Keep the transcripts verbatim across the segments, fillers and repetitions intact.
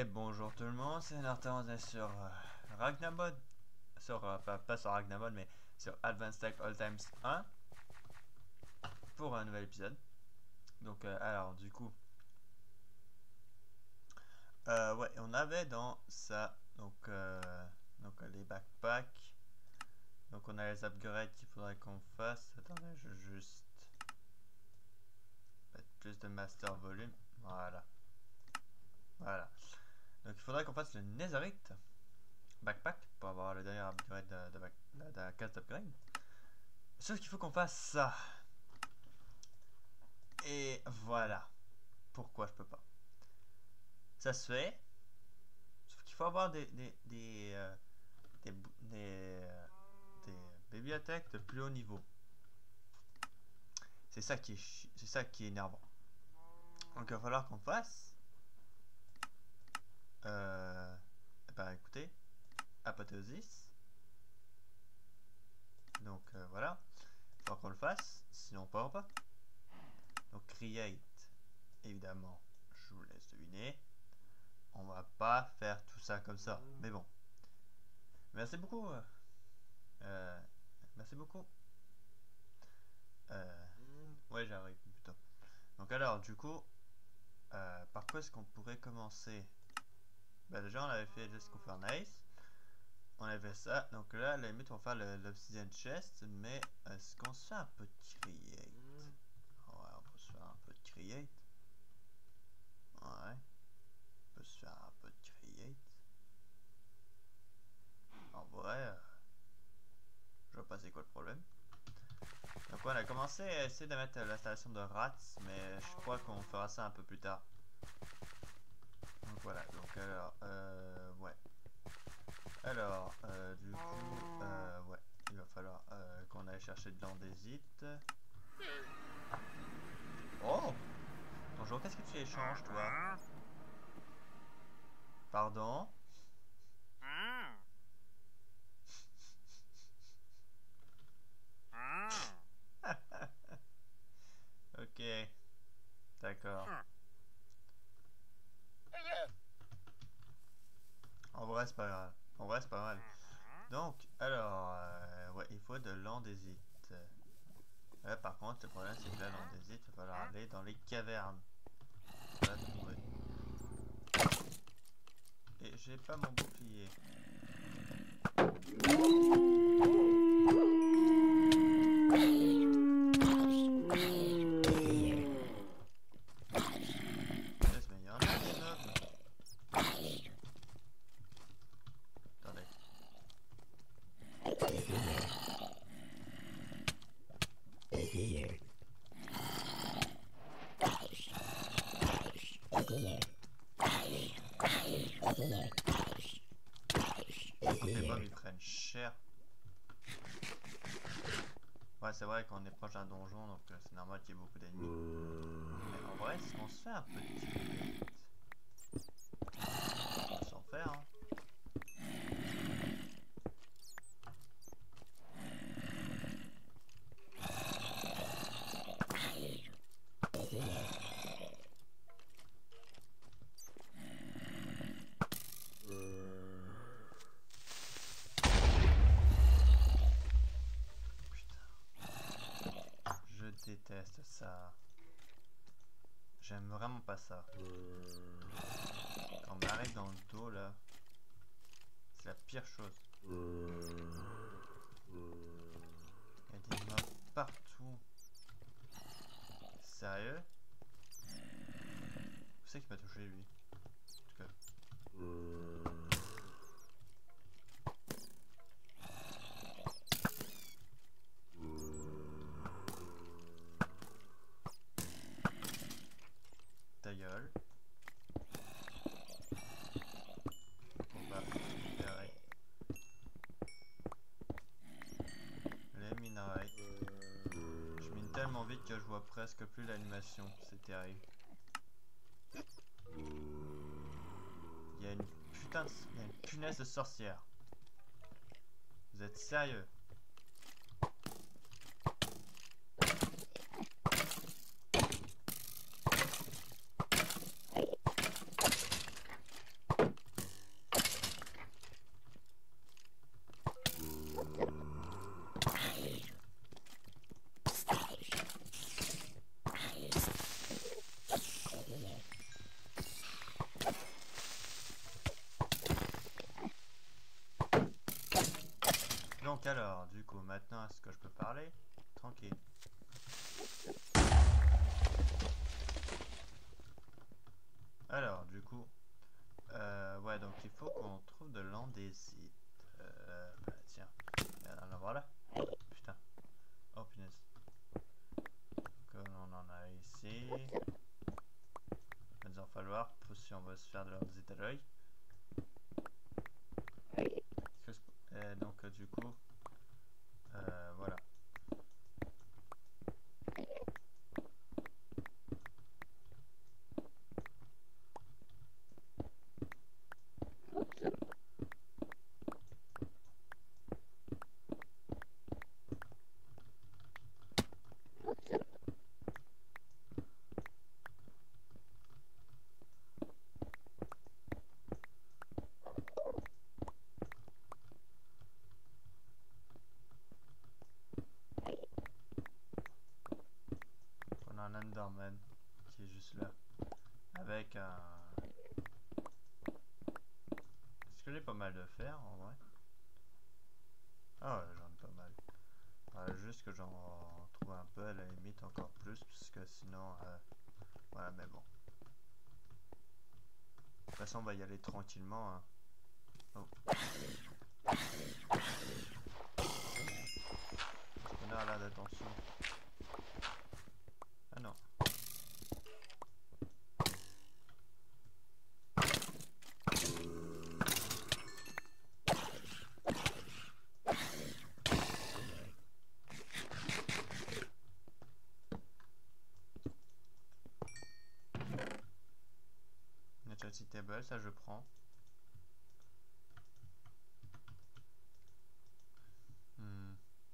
bonjour tout le monde, c'est Nartan, on est sur euh, Ragnamod, sur, euh, pas, pas sur Ragnamod, mais sur Advanced Tech All Times un, pour un nouvel épisode. Donc, euh, alors, du coup, euh, ouais, on avait dans ça, donc, euh, donc les backpacks, donc on a les upgrades qu'il faudrait qu'on fasse. Attendez, je vais juste mettre plus de master volume, voilà, voilà. Donc il faudrait qu'on fasse le netherite backpack pour avoir le dernier upgrade de, de, de, de, de la case d'upgrade. Sauf qu'il faut qu'on fasse ça. Et voilà. Pourquoi je peux pas. Ça se fait. Sauf qu'il faut avoir des des des, euh, des, des, euh, des bibliothèques de plus haut niveau. C'est ça qui est c'est ça qui est énervant. Donc il va falloir qu'on fasse. Euh, bah écoutez, apothéosis. Donc euh, voilà. Il faut qu'on le fasse, sinon on part pas. Donc create, évidemment, je vous laisse deviner. On va pas faire tout ça comme ça, mais bon. Merci beaucoup. Euh, merci beaucoup. Euh, ouais, j'arrive plutôt. Donc alors, du coup, euh, par quoi est-ce qu'on pourrait commencer? Bah déjà, on avait fait Just Furnace. On avait fait ça. Donc là, à la limite, on va faire l'Obsidian Chest. Mais est-ce qu'on se fait un peu de create? Ouais, on peut se faire un peu de create. Ouais. On peut se faire un peu de create. En vrai, euh, je vois pas c'est quoi le problème. Donc on a commencé à essayer de mettre l'installation de rats, mais je crois qu'on fera ça un peu plus tard. Donc voilà, donc alors, euh, ouais. Alors, euh, du coup, euh, ouais, il va falloir euh, qu'on aille chercher de l'andésite. Oh! Bonjour, qu'est-ce que tu échanges, toi? Pardon? Ok, d'accord. En vrai, c'est pas grave. En vrai, c'est pas mal. Donc, alors, euh, ouais, il faut de l'andésite. Là, par contre, le problème, c'est que là, l'andésite, il va falloir aller dans les cavernes. On va trouver. Et j'ai pas mon bouclier. Yes, mais il y en a des mobs. Attendez. Les mobs ils prennent cher. Ouais, c'est vrai qu'on est proche d'un donjon, donc euh, c'est normal qu'il y ait beaucoup d'ennemis. Mais en vrai, si on se fait un petit create, on peut s'en faire, hein. Je déteste ça. J'aime vraiment pas ça. Quand on m'arrive dans le dos là, c'est la pire chose. Il y a des mobs partout. Sérieux? Où c'est qui m'a touché lui? En tout cas. Ta gueule. On va récupérer les minerais. Je mine tellement vite que je vois presque plus l'animation, c'est terrible. Il y a une putain de... Il y a une punaise de sorcière. Vous êtes sérieux? Donc alors, du coup, maintenant est-ce que je peux parler? Tranquille. Alors, du coup, euh, ouais, donc il faut qu'on trouve de l'andésite. Euh, bah, tiens, il y en a voilà. Putain. Oh punaise. Donc on en a ici. Il va en falloir pour si on veut se faire de l'andésite à l'œil. Euh, donc euh, du coup, euh, voilà. On a un Enderman qui est juste là. Avec un... Est-ce que j'ai pas mal de fer en vrai? Ah ouais, j'en ai pas mal. Euh, juste que j'en trouve un peu à la limite encore plus, puisque sinon... Euh, voilà, mais bon. De toute façon, on va y aller tranquillement. Hein. Oh. On a là d'attention. Ah non. Naturity table, ça je prends. Hmm.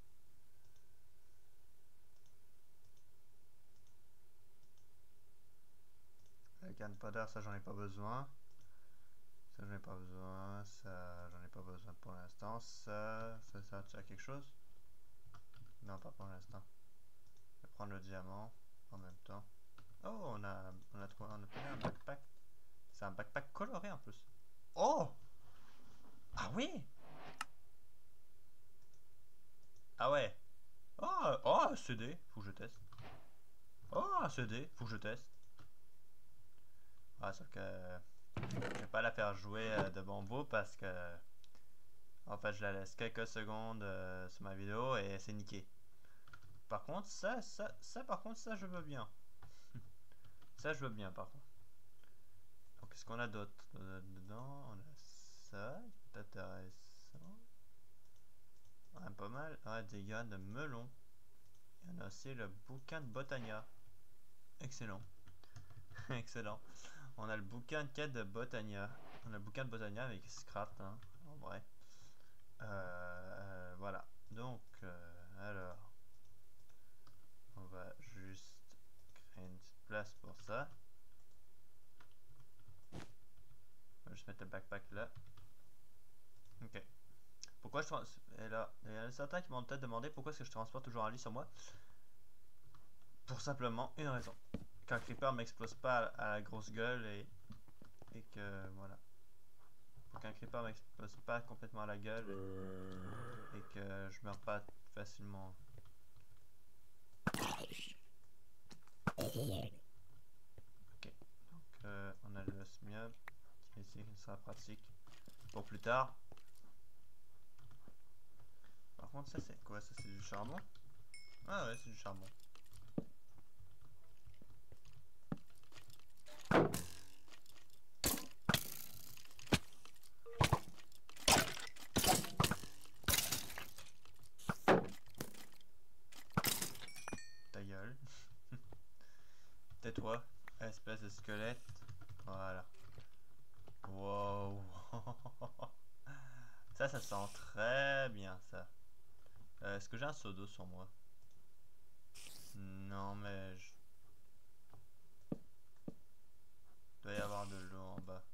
Le gunpowder, ça j'en ai pas besoin. Ça j'en ai pas besoin. Ça j'en ai pas besoin pour l'instant. Ça, ça, ça, tu as quelque chose? Non, pas pour l'instant. Je vais prendre le diamant en même temps. Oh, on a, on a trouvé, on a trouvé un backpack. C'est un backpack coloré en plus. Oh! Ah oui! Ah ouais! Oh, oh, un C D, faut que je teste. Oh, un C D, faut que je teste. Ah, sauf que je vais pas la faire jouer euh, de bon bout parce que en fait je la laisse quelques secondes euh, sur ma vidéo et c'est niqué. Par contre, ça, ça, ça, par contre, ça je veux bien. Ça je veux bien par contre. Donc qu'est-ce qu'on a d'autre dedans? On a ça, c'est intéressant. Ouais, pas mal. Ouais, des graines de melon. Et on a aussi le bouquin de Botania. Excellent. Excellent. On a le bouquin de quête de Botania. On a le bouquin de Botania avec Scraft, hein, en vrai. Euh, voilà. Donc, euh, alors, on va juste créer une petite place pour ça. On va juste mettre le backpack là. Ok. Pourquoi je transporte... Et là, il y en a certains qui m'ont peut-être demandé pourquoi est-ce que je transporte toujours un lit sur moi. Pour simplement une raison. Qu'un creeper m'explose pas à la grosse gueule et, et que voilà. Pour qu'un creeper m'explose pas complètement à la gueule et, et que je meurs pas facilement. Ok, donc euh, on a le osmium qui ici qui sera pratique pour plus tard. Par contre, ça c'est quoi? Ça c'est du charbon? Ah ouais, c'est du charbon. Ta gueule. Tais-toi, espèce de squelette. Voilà. Wow. Ça, ça sent très bien ça. Euh, Est-ce que j'ai un seau d'eau sur moi? Non, mais je... il doit y avoir de l'eau en bas.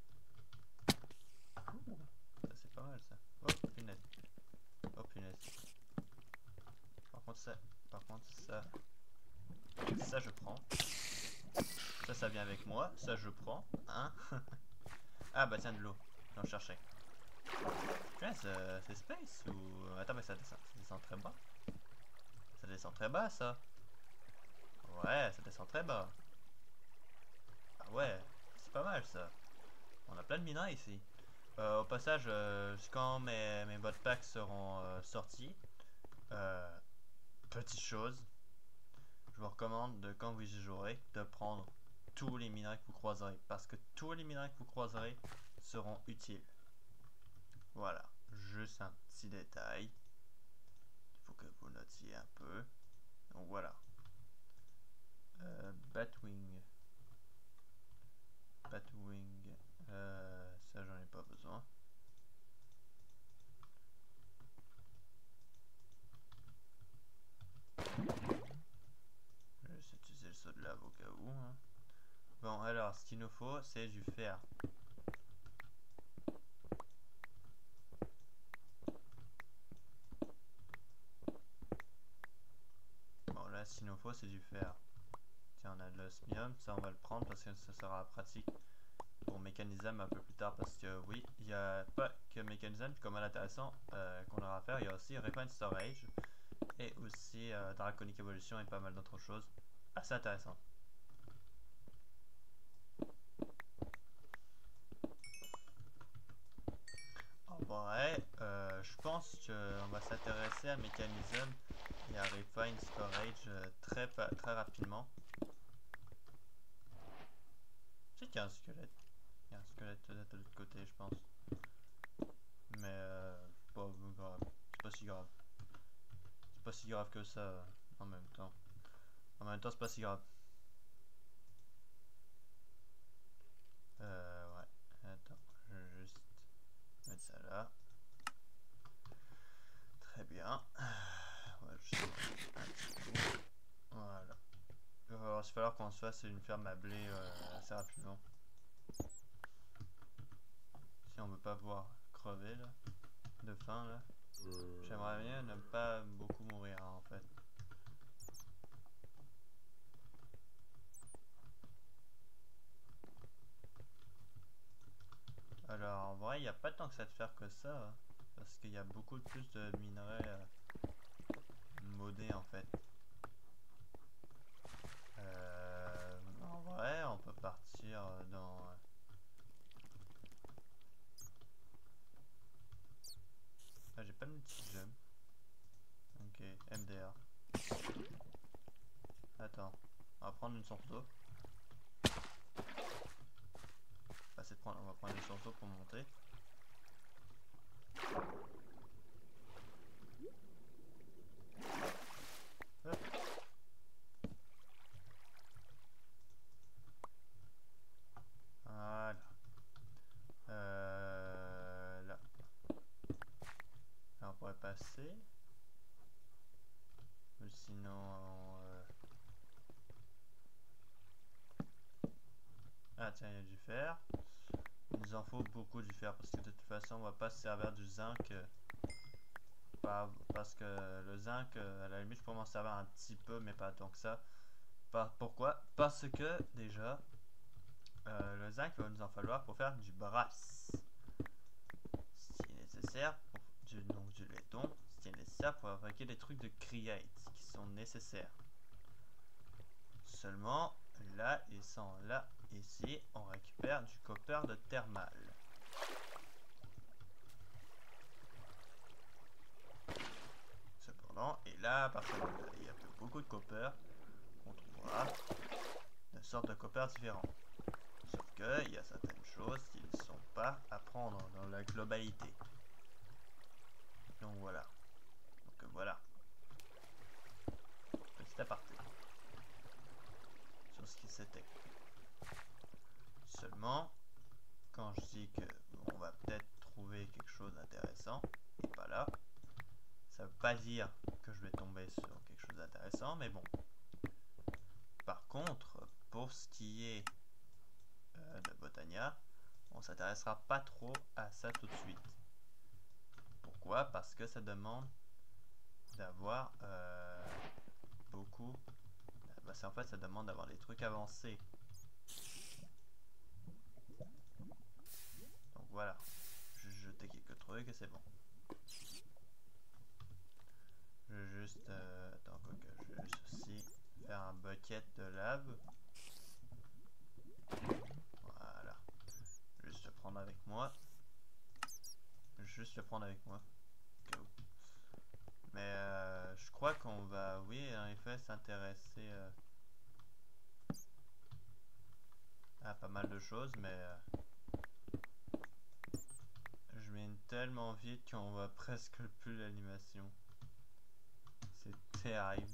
Ouh, ça c'est pas mal ça. Oh punaise. Oh punaise. Par contre ça, par contre ça, ça je prends. Ça, ça vient avec moi. Ça je prends. Hein? Ah bah tiens de l'eau. J'en cherchais. Putain, c'est space ou... Attends, mais ça descend, ça descend très bas. Ça descend très bas, ça. Ouais, ça descend très bas. Ah ouais, c'est pas mal, ça. On a plein de minerais ici. Euh, au passage, euh, quand mes, mes botpacks seront euh, sortis, euh, petite chose, je vous recommande de, quand vous y jouerez, de prendre tous les minerais que vous croiserez. Parce que tous les minerais que vous croiserez seront utiles. Voilà, juste un petit détail. Il faut que vous notiez un peu. Donc voilà. Euh, Batwing. Batwing. Euh, ça, j'en ai pas besoin. Je vais juste utiliser le saut de lave au cas où. Hein. Bon, alors, ce qu'il nous faut, c'est du fer. Bon, là, ce qu'il nous faut, c'est du fer. Tiens, on a de l'osmium. Ça, on va le prendre parce que ça sera pratique pour Mécanisme un peu plus tard. Parce que, oui, il n'y a pas que Mécanisme comme mal intéressant euh, qu'on aura à faire. Il y a aussi Refined Storage et aussi euh, Draconic Evolution et pas mal d'autres choses assez intéressantes. En vrai, euh, je pense qu'on va s'intéresser à Mécanisme et à Refine Storage euh, très, très rapidement. Je sais qu'il y a un squelette. Il y a un squelette de l'autre côté, je pense. Mais euh, pas grave. C'est pas si grave. C'est pas si grave que ça euh, en même temps. En même temps, c'est pas si grave. Euh, ouais. Attends, je vais juste mettre ça là. Très bien. On va juste un petit coup. Voilà. Il va falloir qu'on se fasse une ferme à blé euh, assez rapidement. Si on veut pas voir crever là, de faim là. J'aimerais bien ne pas beaucoup mourir hein, en fait. Alors en vrai il n'y a pas tant que ça de faire que ça. Hein, parce qu'il y a beaucoup plus de minerais euh, modés en fait. Euh, en vrai on peut partir dans... Ah j'ai pas de multi-jump. Ok, M D R. Attends, on va prendre une source d'eau. Bah, c'est de prendre, on va prendre une source d'eau pour monter. Hop. Voilà. Euh, là. Là on pourrait passer. Ou sinon... Euh... Ah tiens, il y a du fer. Il nous en faut beaucoup du fer parce que de toute façon on va pas se servir du zinc. Euh, parce que le zinc, euh, à la limite je pourrais m'en servir un petit peu mais pas tant que ça. Par, pourquoi? Parce que déjà, euh, le zinc il va nous en falloir pour faire du brass. Ce qui est nécessaire pour du, donc du laiton. Ce qui est nécessaire pour fabriquer des trucs de create qui sont nécessaires. Seulement, là et sans là, ici, on récupère du copper de thermal. Cependant, et là, à partir de là, il y a beaucoup de copper, on trouvera de sortes de copper différents. Sauf que il y a certaines choses qui ne sont pas à prendre dans la globalité. Donc voilà. Donc voilà. Petit aparté sur ce qui c'était. Seulement, quand je dis que on va peut-être trouver quelque chose d'intéressant, et pas là, ça veut pas dire que je vais tomber sur quelque chose d'intéressant, mais bon. Par contre, pour ce qui est euh, de Botania, on s'intéressera pas trop à ça tout de suite. Pourquoi? Parce que ça demande d'avoir euh, beaucoup... Bah, en fait, ça demande d'avoir des trucs avancés. Donc voilà. Je vais jeter quelques trucs. trouvé que c'est bon. Je vais juste... Euh, attends, quoi que je vais juste aussi faire un bucket de lave. Voilà. Juste le prendre avec moi. Juste le prendre avec moi. Go. Mais euh, je crois qu'on va, oui, en effet, s'intéresser euh, à pas mal de choses, mais euh, je mène tellement vite qu'on voit presque plus l'animation. C'est terrible.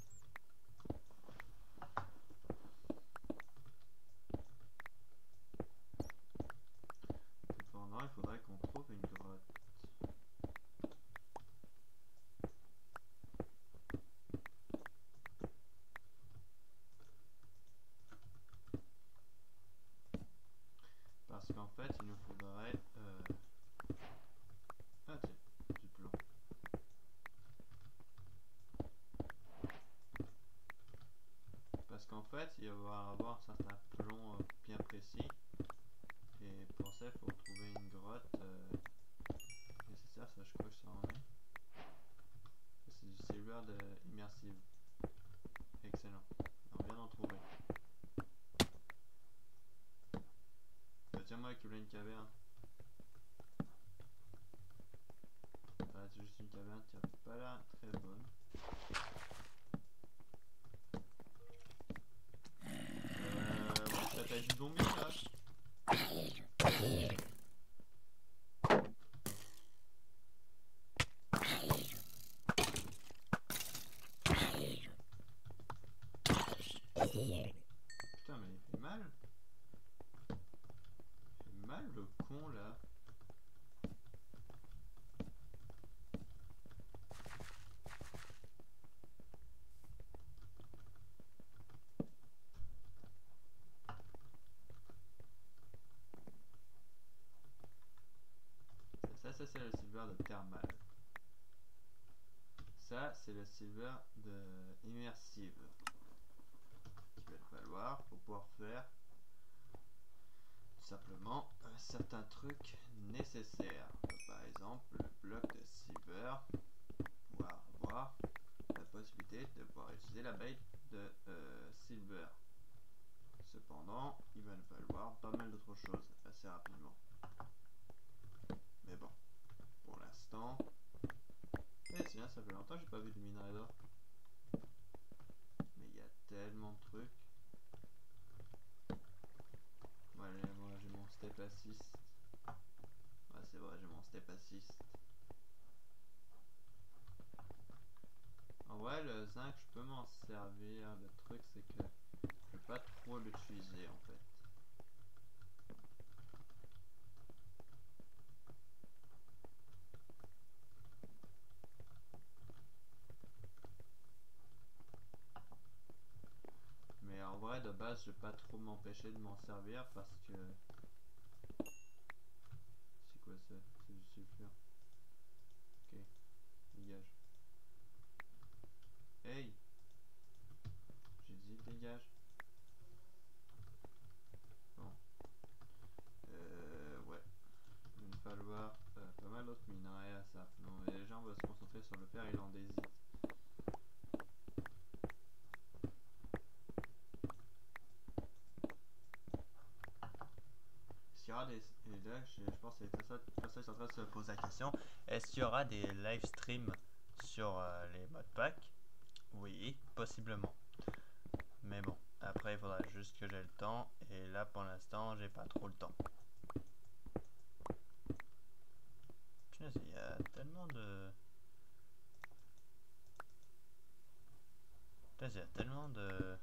Cependant, il faudrait qu'on trouve une grotte. Parce qu'en fait, il nous faudrait... Euh... Ah tiens, du plomb. Parce qu'en fait, il va y avoir un certain plomb euh, bien précis. Et pour ça, il faut trouver une grotte euh, nécessaire. Ça, je crois que ça en est. C'est du silver de immersive. Excellent. On vient d'en trouver. Bah, tiens-moi qui voulait une caverne. Enfin, c'est juste une caverne qui a pas l'air très bonne. Euh, ouais, t'as du zombie là. Putain, mais il fait mal. Il fait mal le con là. Ça, ça c'est le silver de thermal. Ça, c'est le silver de immersive. Qui va te valoir pour pouvoir faire tout simplement euh, certains trucs nécessaires. Par exemple, le bloc de silver, pouvoir avoir la possibilité de pouvoir utiliser la bait de euh, silver. Cependant, il va nous falloir pas mal d'autres choses assez rapidement. Mais bon, pour l'instant... Eh tiens, ça fait longtemps que j'ai pas vu de minerai d'or. Mais il y a tellement de trucs. Ouais, moi j'ai mon step assist. Ouais, c'est vrai, j'ai mon step assist. En vrai, le zinc, je peux m'en servir. Le truc, c'est que je vais pas trop l'utiliser en fait. Mais en vrai, de base, je vais pas trop m'empêcher de m'en servir parce que... C'est quoi ça? C'est du sulfure. Ok, dégage. Hey! J'ai dit dégage. Bon. Euh, ouais. Il va nous falloir euh, pas mal d'autres minerais à ça. Non, mais déjà, on va se concentrer sur le fer et l'andésite. Il y aura des... Et là, je, je pense que c'est ça, personne est en train de se poser la question. Est-ce qu'il y aura des live streams sur euh, les modpacks? Oui, possiblement. Mais bon, après il faudra juste que j'ai le temps. Et là, pour l'instant, j'ai pas trop le temps. Punaise, il y a tellement de... Punaise, il y a tellement de...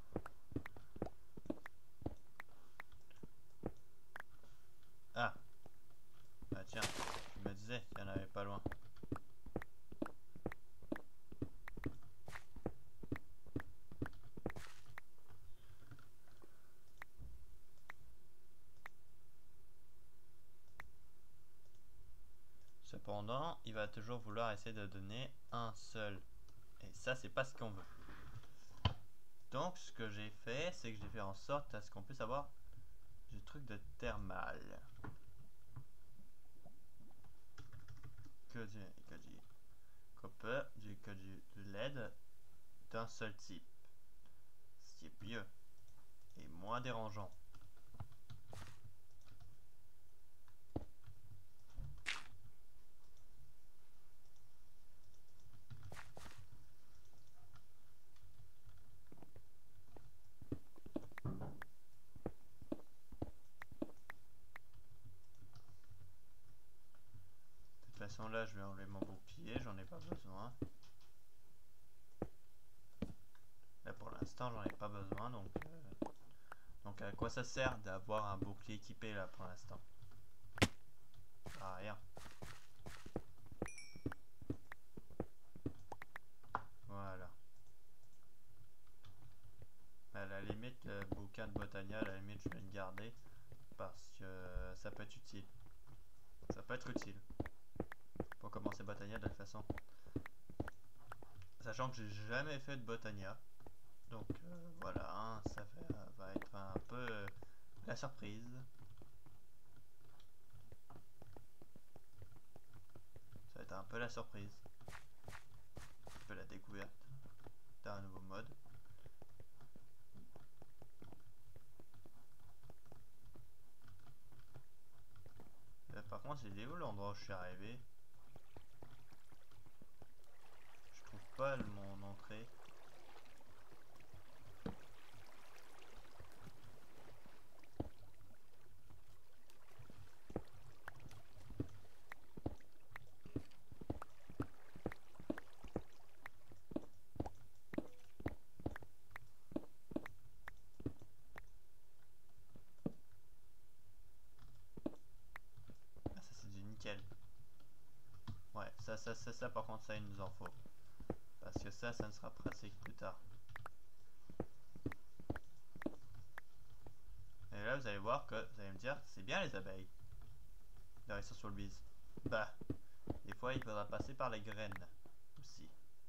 Ah! Bah tiens, je me disais qu'il y en avait pas loin. Cependant, il va toujours vouloir essayer de donner un seul. Et ça, c'est pas ce qu'on veut. Donc, ce que j'ai fait, c'est que j'ai fait en sorte à ce qu'on puisse avoir du truc de thermal. que du, que du copper, du, que du L E D d'un seul type. Ce qui est mieux et moins dérangeant. De toute façon là je vais enlever mon bouclier, j'en ai pas besoin. Là pour l'instant j'en ai pas besoin, donc euh, donc à quoi ça sert d'avoir un bouclier équipé là pour l'instant? Ah, rien. Voilà. À la limite le bouquin de Botania, à la limite je vais le garder parce que ça peut être utile. Ça peut être utile pour commencer Botania de toute façon. Sachant que j'ai jamais fait de Botania. Donc euh, voilà, hein, ça fait, euh, va être un peu euh, la surprise. Ça va être un peu la surprise. Un peu la découverte d'un nouveau mode. Euh, par contre, c'est où l'endroit où je suis arrivé? Je trouve pas le- mon entrée. Ah, ça c'est du nickel. Ouais, ça, ça, ça, ça, par contre, ça, il nous en faut. Parce que ça, ça ne sera pratique plus tard. Et là, vous allez voir que, vous allez me dire, c'est bien les abeilles. De rester sur le bise. Bah, des fois, il faudra passer par les graines aussi.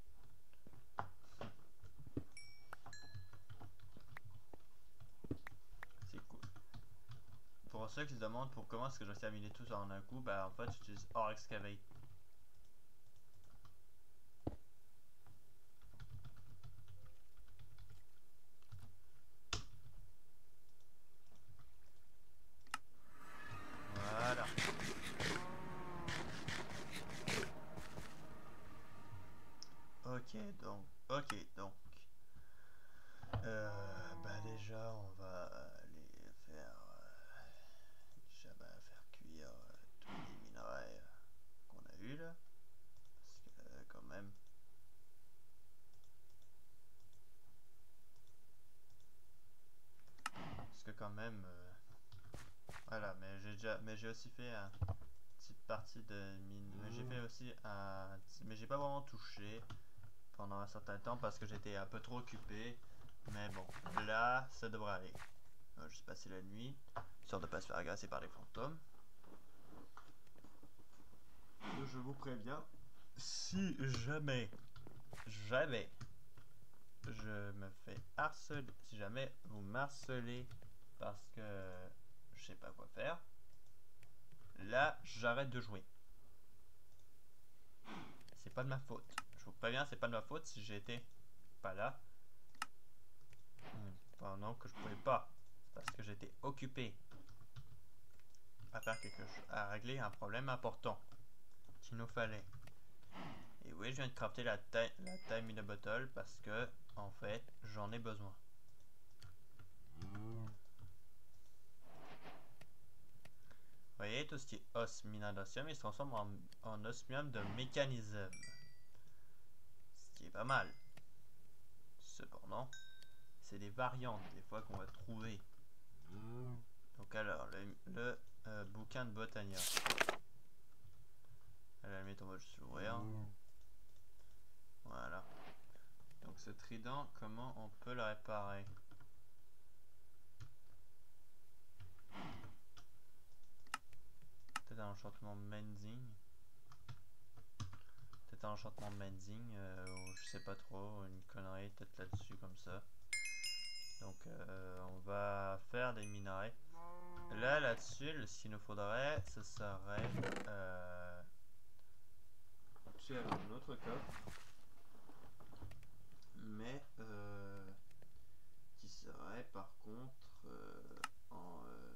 C'est cool. Pour ceux qui se demandent pour comment est-ce que je vais terminer tout ça en un coup, bah en fait, j'utilise Or Excavate. Voilà. Ok, donc, ok, donc, euh, bah déjà, on va aller faire, euh, déjà, bah, faire cuire euh, tous les minerais euh, qu'on a eu là, parce que euh, quand même, parce que quand même, euh, voilà, mais j'ai déjà, mais j'ai aussi fait un petite partie de mine, mais j'ai fait aussi un, mais j'ai pas vraiment touché pendant un certain temps parce que j'étais un peu trop occupé. Mais bon, là, ça devrait aller. Euh, juste passer la nuit, histoire de pas se faire agresser par les fantômes. Je vous préviens, si jamais, jamais, je me fais harceler, si jamais vous m'harcelez parce que je sais pas quoi faire, là, j'arrête de jouer. C'est pas de ma faute. Je vous préviens, c'est pas de ma faute si j'étais pas là pendant que je pouvais pas, parce que j'étais occupé à faire quelque chose, à régler un problème important qu'il nous fallait. Et oui, je viens de crafter la, la time in a bottle parce que, en fait, j'en ai besoin. Vous voyez, tout ce qui est osmium d'osium, il se transforme en, en osmium de mécanisme. Ce qui est pas mal. Cependant, c'est des variantes des fois qu'on va trouver. Donc alors, le, le euh, bouquin de Botania. À la limite, on va juste l'ouvrir. Voilà. Donc ce trident, comment on peut le réparer? Peut-être un enchantement mending. Peut-être un enchantement mending, euh, ou je sais pas trop, une connerie peut-être là-dessus comme ça. Donc euh, on va faire des minerais. Là, là-dessus, ce qu'il nous faudrait, ce serait... Euh, actuel un autre coffre, mais euh, qui serait par contre euh, en euh,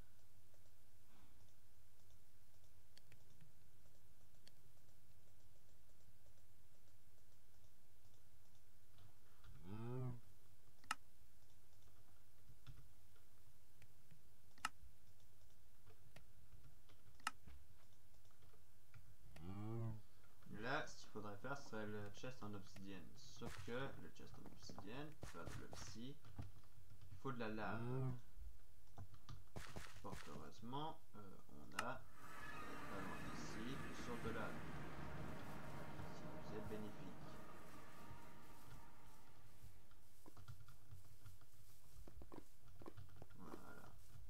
là, ce qu'il faudrait faire, ce serait le chest en obsidienne. Sauf que le chest en obsidienne, pour faire de l'obsi, il faut de la lave. Fort heureusement, euh, on a pas loin d'ici une source de lave, ce qui nous est bénéfique. Voilà.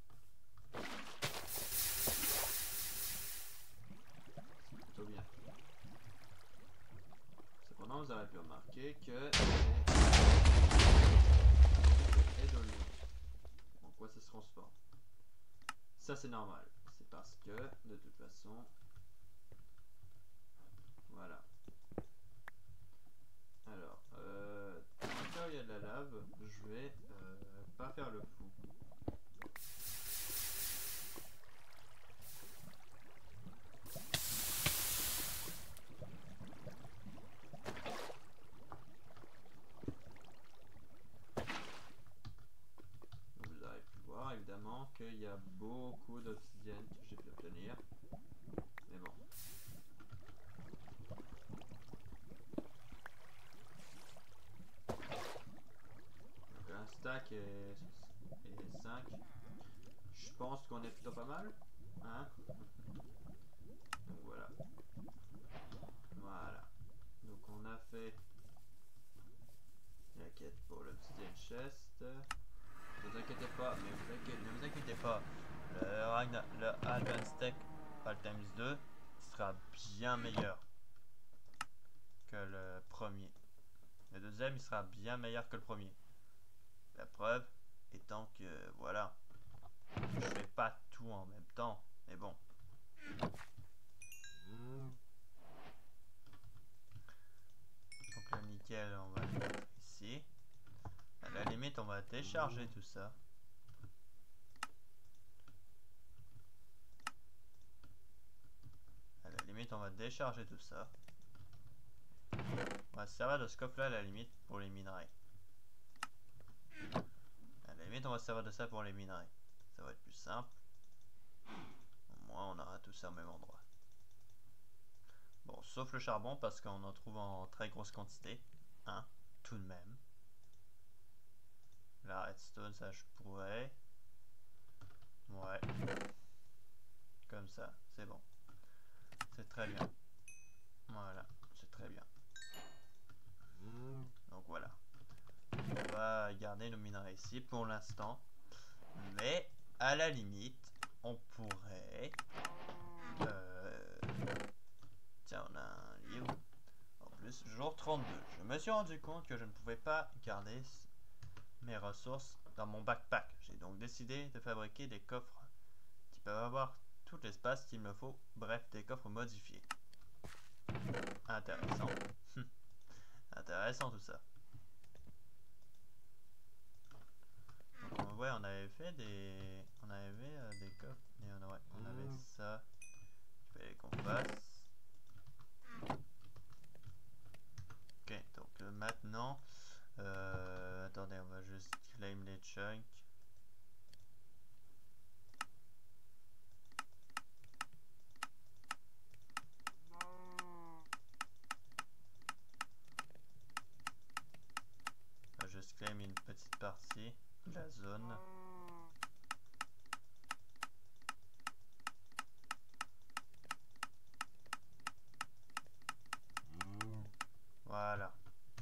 C'est plutôt bien. Cependant, vous aurez pu remarquer que c'est de l'eau. En quoi ça se transforme? Ça c'est normal. C'est parce que, de toute façon, voilà. Alors, euh, quand il y a de la lave, je vais euh, pas faire le fou. Vous avez pu voir évidemment qu'il y a beaucoup d'obsidienne que j'ai pu obtenir. Mais bon. Donc un stack et, et cinq. Je pense qu'on est plutôt pas mal. Hein? Donc voilà. Voilà. Donc on a fait la quête pour l'obsidian chest. Ne vous inquiétez pas, mais vous inquiétez, ne vous inquiétez pas. Le, Ragnar, le Advanced Tech Alchemist deux sera bien meilleur que le premier. Le deuxième, il sera bien meilleur que le premier. La preuve étant que, voilà, je fais pas tout en même temps, mais bon. Donc le nickel, on va le mettre ici. À la limite, on va décharger tout ça. À la limite, on va décharger tout ça. On va se servir de ce coffre là à la limite pour les minerais. À la limite, on va se servir de ça pour les minerais. Ça va être plus simple. Au moins, on aura tout ça au même endroit. Bon, sauf le charbon parce qu'on en trouve en très grosse quantité. Hein, tout de même. La redstone, ça je pourrais. Ouais. Comme ça, c'est bon. C'est très bien. Voilà, c'est très bien. Donc voilà. On va garder nos minerais ici pour l'instant. Mais à la limite, on pourrait... Euh... Tiens, on a un livre. En plus, jour trente-deux. Je me suis rendu compte que je ne pouvais pas garder mes ressources dans mon backpack. J'ai donc décidé de fabriquer des coffres qui peuvent avoir tout l'espace qu'il me faut. Bref, des coffres modifiés. Intéressant. Intéressant tout ça. Donc, ouais, on avait fait des... On avait euh, des coffres. Et on, ouais, on avait ça. Il fallait qu'on fasse. Ok, donc euh, maintenant... Euh, attendez, on va juste claim les chunks. On va juste claim une petite partie de la zone. Voilà.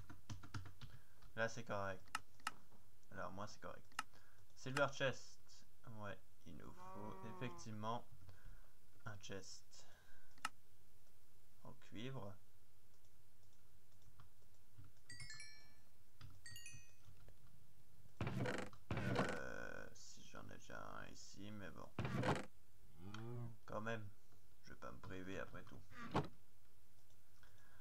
Là c'est correct. Alors moi c'est correct. Silver chest. Ouais, il nous faut effectivement un chest en cuivre. Euh, si j'en ai déjà un ici, mais bon. Quand même, je vais pas me priver après tout.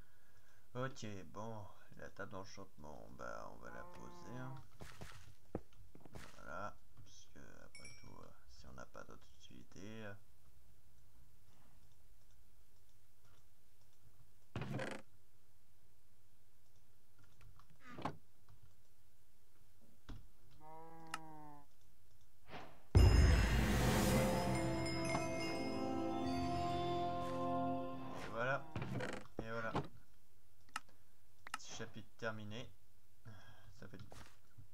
Ok, bon, la table d'enchantement, bah on va la poser. Hein. Voilà, parce que après tout, euh, si on n'a pas d'autre utilité. Euh... Et voilà, et voilà. Petit chapitre terminé. Ça fait du bien.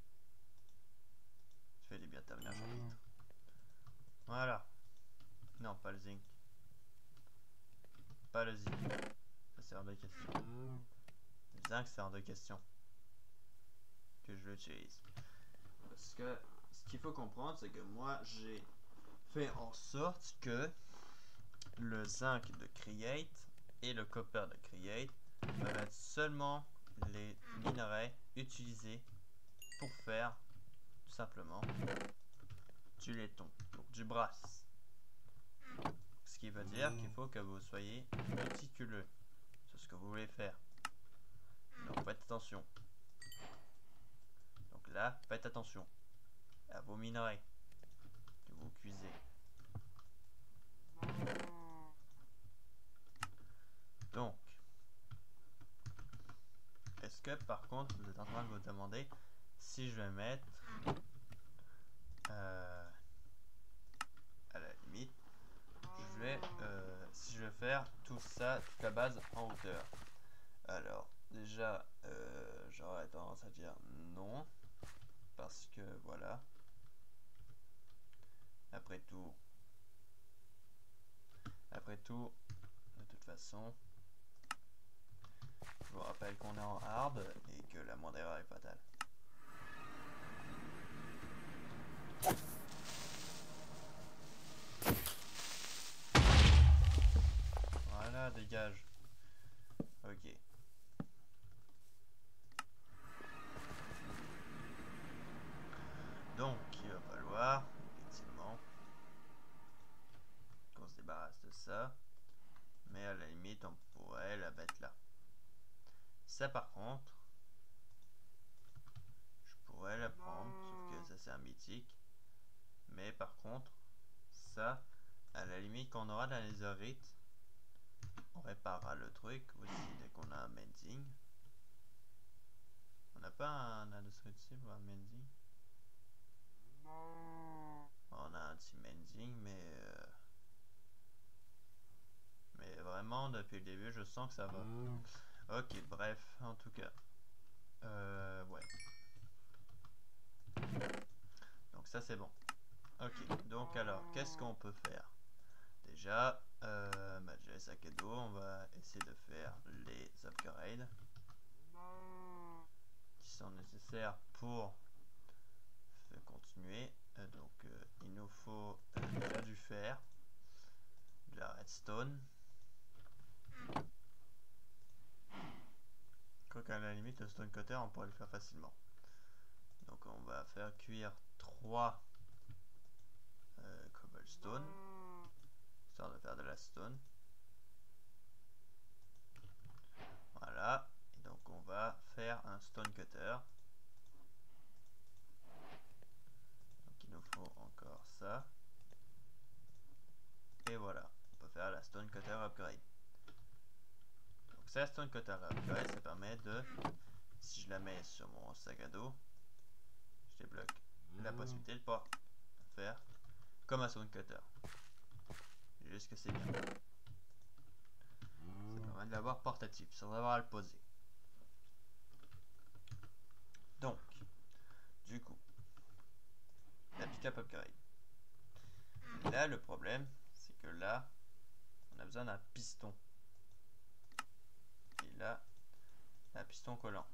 Ça fait du bien de terminer un chapitre. Voilà. Non, pas le zinc. Pas le zinc. Ça c'est hors de question. Le zinc c'est hors de question. Que je l'utilise. Parce que ce qu'il faut comprendre, c'est que moi j'ai fait en sorte que le zinc de Create et le copper de Create peuvent être seulement les minerais utilisés pour faire tout simplement du laiton, donc du brass. Ce qui veut dire qu'il faut que vous soyez méticuleux sur ce que vous voulez faire. Donc faites attention. Donc là, faites attention à vos minerais que vous cuisez. Donc, est-ce que par contre vous êtes en train de vous demander si je vais mettre euh, à la limite je vais euh, si je vais faire tout ça, toute la base en hauteur. Alors déjà euh, j'aurais tendance à dire non parce que voilà, après tout après tout de toute façon je vous rappelle qu'on est en hard et que la moindre erreur est fatale. Voilà, dégage. Ok. Donc, il va falloir, effectivement, qu'on se débarrasse de ça. Mais à la limite, on pourrait la mettre là. Ça, par contre, je pourrais la prendre, sauf que ça, c'est un mythique. Mais par contre, ça, à la limite, quand on aura de la netherite, on réparera le truc aussi dès qu'on a un mending. On n'a pas un industriel ou un mending? On a un petit mending, mais euh, mais vraiment depuis le début, je sens que ça va. Ok, bref, en tout cas, euh, ouais. Donc ça c'est bon. Ok, donc alors, qu'est-ce qu'on peut faire? Déjà, euh, bah, déjà les sacs à dos, on va essayer de faire les upgrades qui sont nécessaires pour continuer. Euh, donc euh, il nous faut euh, déjà du fer, de la redstone. Quoique à la limite le stone cutter on pourrait le faire facilement. Donc on va faire cuire trois euh, cobblestone, histoire de faire de la stone. Voilà, et donc on va faire un stone cutter. Donc il nous faut encore ça. Et voilà, on peut faire la stone cutter upgrade. Donc ça, stone cutter upgrade, ça permet de, si je la mets sur mon sac à dos, je débloque la possibilité de pouvoir faire comme un stone cutter. Juste que c'est bien. Ça permet de l'avoir portatif sans avoir à le poser. Donc, du coup, la pick-up upgrade. Là, le problème, c'est que là, on a besoin d'un piston. Et là, un piston collant.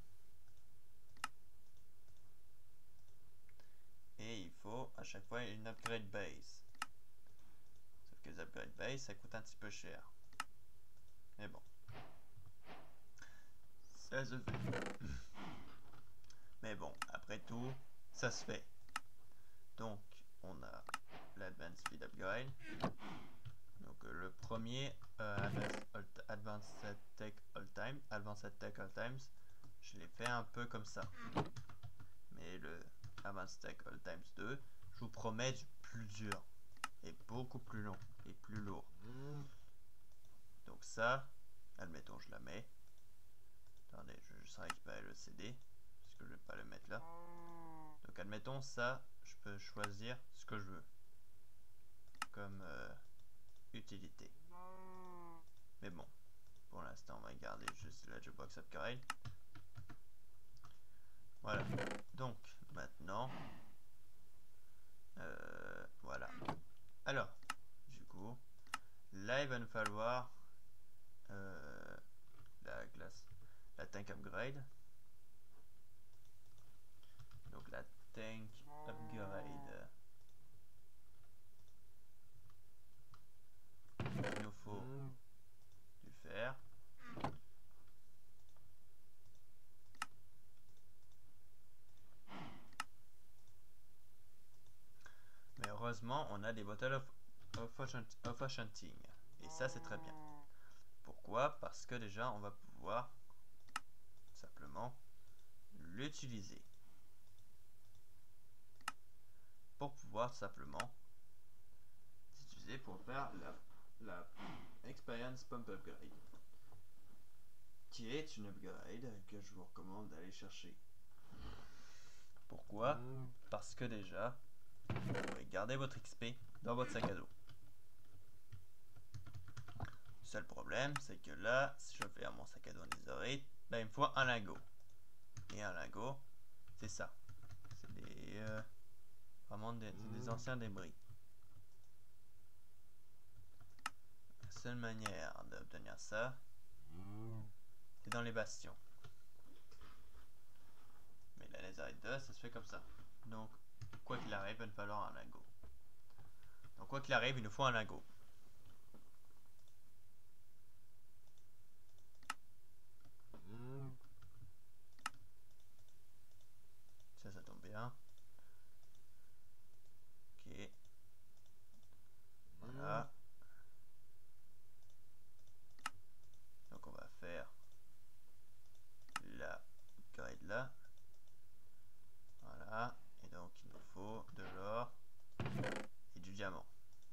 Et il faut à chaque fois une upgrade base. Sauf que les upgrade base, ça coûte un petit peu cher. Mais bon. Ça se fait. Mais bon, après tout, ça se fait. Donc, on a l'Advanced Speed Upgrade. Donc, euh, le premier, euh, Advanced Tech All Time. Time, Advanced Tech All Times, je l'ai fait un peu comme ça. Mais le Advanced Tech All Times deux, je vous promets du plus dur et beaucoup plus long et plus lourd. Donc ça, admettons je la mets. Attendez, je vais juste récupérer le C D parce que je vais pas le mettre là. Donc admettons ça, je peux choisir ce que je veux comme euh, utilité. Mais bon, pour l'instant on va garder juste la Jukebox Upgrade. Voilà, donc maintenant, euh, voilà. Alors, du coup, là il va nous falloir euh, la glace, la tank upgrade. Donc la tank upgrade, il nous faut du fer. Mais heureusement, on a des bottles of, of, of enchanting. Et ça, c'est très bien. Pourquoi? Parce que déjà, on va pouvoir simplement l'utiliser. Pour pouvoir simplement l'utiliser pour faire la, la Experience Pump Upgrade. Qui est une upgrade que je vous recommande d'aller chercher. Pourquoi? Parce que déjà, vous pouvez garder votre X P dans votre sac à dos. Le seul problème, c'est que là, si je vais à mon sac à dos Netherite, ben, il me faut un lingot. Et un lingot, c'est ça. C'est des, euh, vraiment des, des anciens débris. La seule manière d'obtenir ça, c'est dans les bastions. Mais la Netherite deux, ça se fait comme ça. Donc, quoi qu'il arrive, il va nous falloir un lingot. Donc, quoi qu'il arrive, il nous faut un lingot. Ça, ça tombe bien. Ok. Voilà. Donc, on va faire la upgrade là. Voilà. Et donc, il nous faut de l'or et du diamant.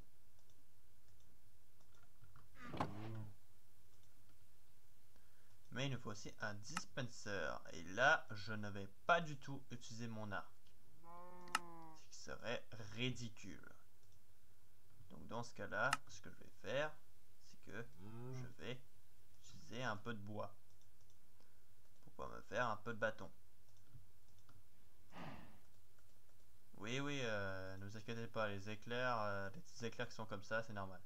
Mais il nous faut aussi un dispenser. Et là, je ne vais pas du tout utiliser mon arc. Ce qui serait ridicule. Donc dans ce cas-là, ce que je vais faire, c'est que je vais utiliser un peu de bois. Pour pouvoir me faire un peu de bâton. Oui, oui, euh, ne vous inquiétez pas, les éclairs, euh, les petits éclairs qui sont comme ça, c'est normal.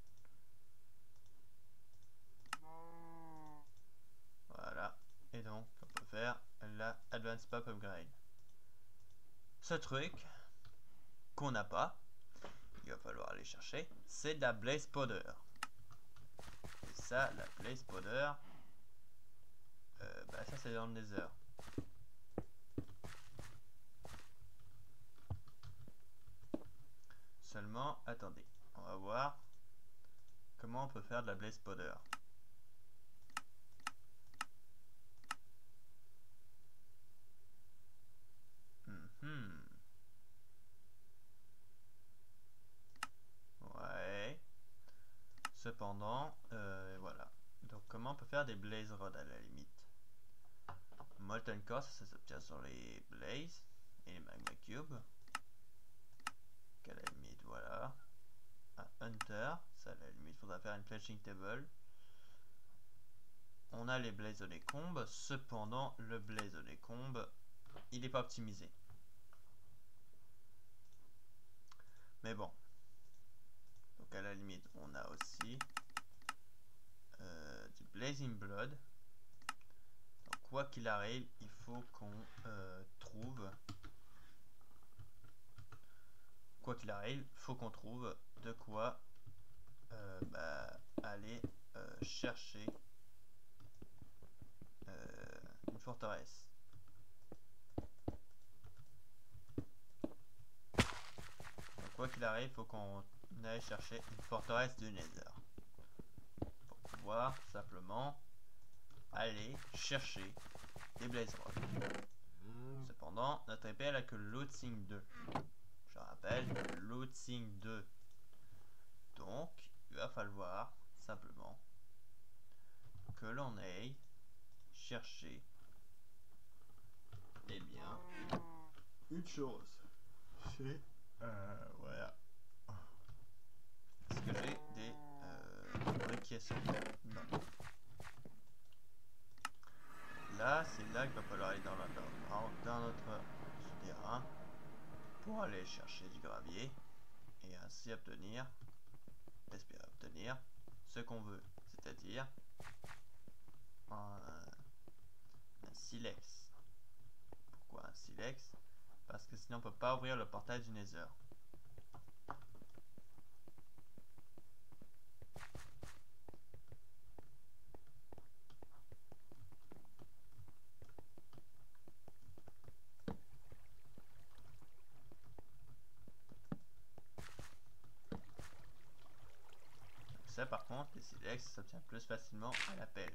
Voilà. Et donc, on peut faire la Advanced Pump Upgrade. Ce truc qu'on n'a pas, il va falloir aller chercher, c'est de la Blaze Powder. Et ça, la Blaze Powder, euh, bah ça c'est dans le Nether. Seulement, attendez, on va voir comment on peut faire de la Blaze Powder. Mm-hmm. Ouais. Cependant, euh, voilà. Donc comment on peut faire des Blaze Rods à la limite? Molten Core, ça, ça s'obtient sur les Blaze et les Magma Cube. À la limite, voilà. Un Hunter, ça à la limite, faudra faire une Fletching Table. On a les Blaze Honeycomb, cependant, le Blaze Honeycomb, il n'est pas optimisé. Mais bon. Donc à la limite, on a aussi euh, du Blazing Blood. Donc quoi qu'il arrive, il faut qu'on euh, trouve... Quoi qu'il arrive, il faut qu'on trouve de quoi euh, bah, aller euh, chercher euh, une forteresse. Donc quoi qu'il arrive, il faut qu'on aille chercher une forteresse du Nether. Pour pouvoir simplement aller chercher des blaze rolls. Cependant, notre épée elle a que looting deux. Je rappelle, looting deux. Donc, il va falloir simplement que l'on aille chercher, eh bien, une chose. C'est euh, voilà. Est-ce que j'ai des euh, requêtions? Non. Là, c'est là qu'il va falloir aller dans, la, dans, dans notre souterrain pour aller chercher du gravier et ainsi obtenir, espérer obtenir ce qu'on veut, c'est-à-dire un, un silex. Pourquoi un silex? Parce que sinon on peut pas ouvrir le portail du Nether. Ça par contre, les silex s'obtient plus facilement à la pelle.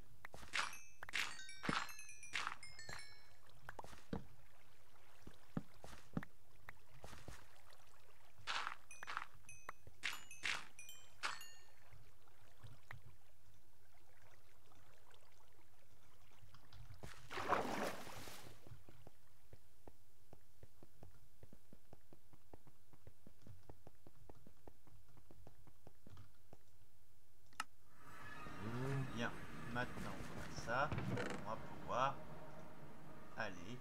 Bien, maintenant on a ça, on va pouvoir aller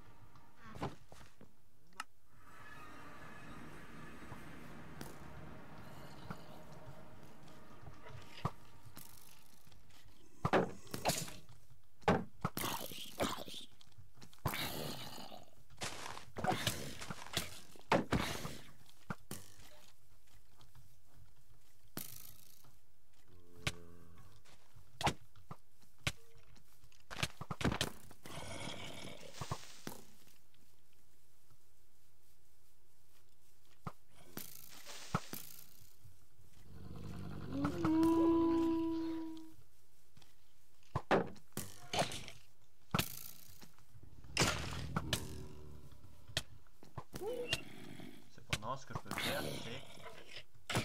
cependant ce que je peux faire c'est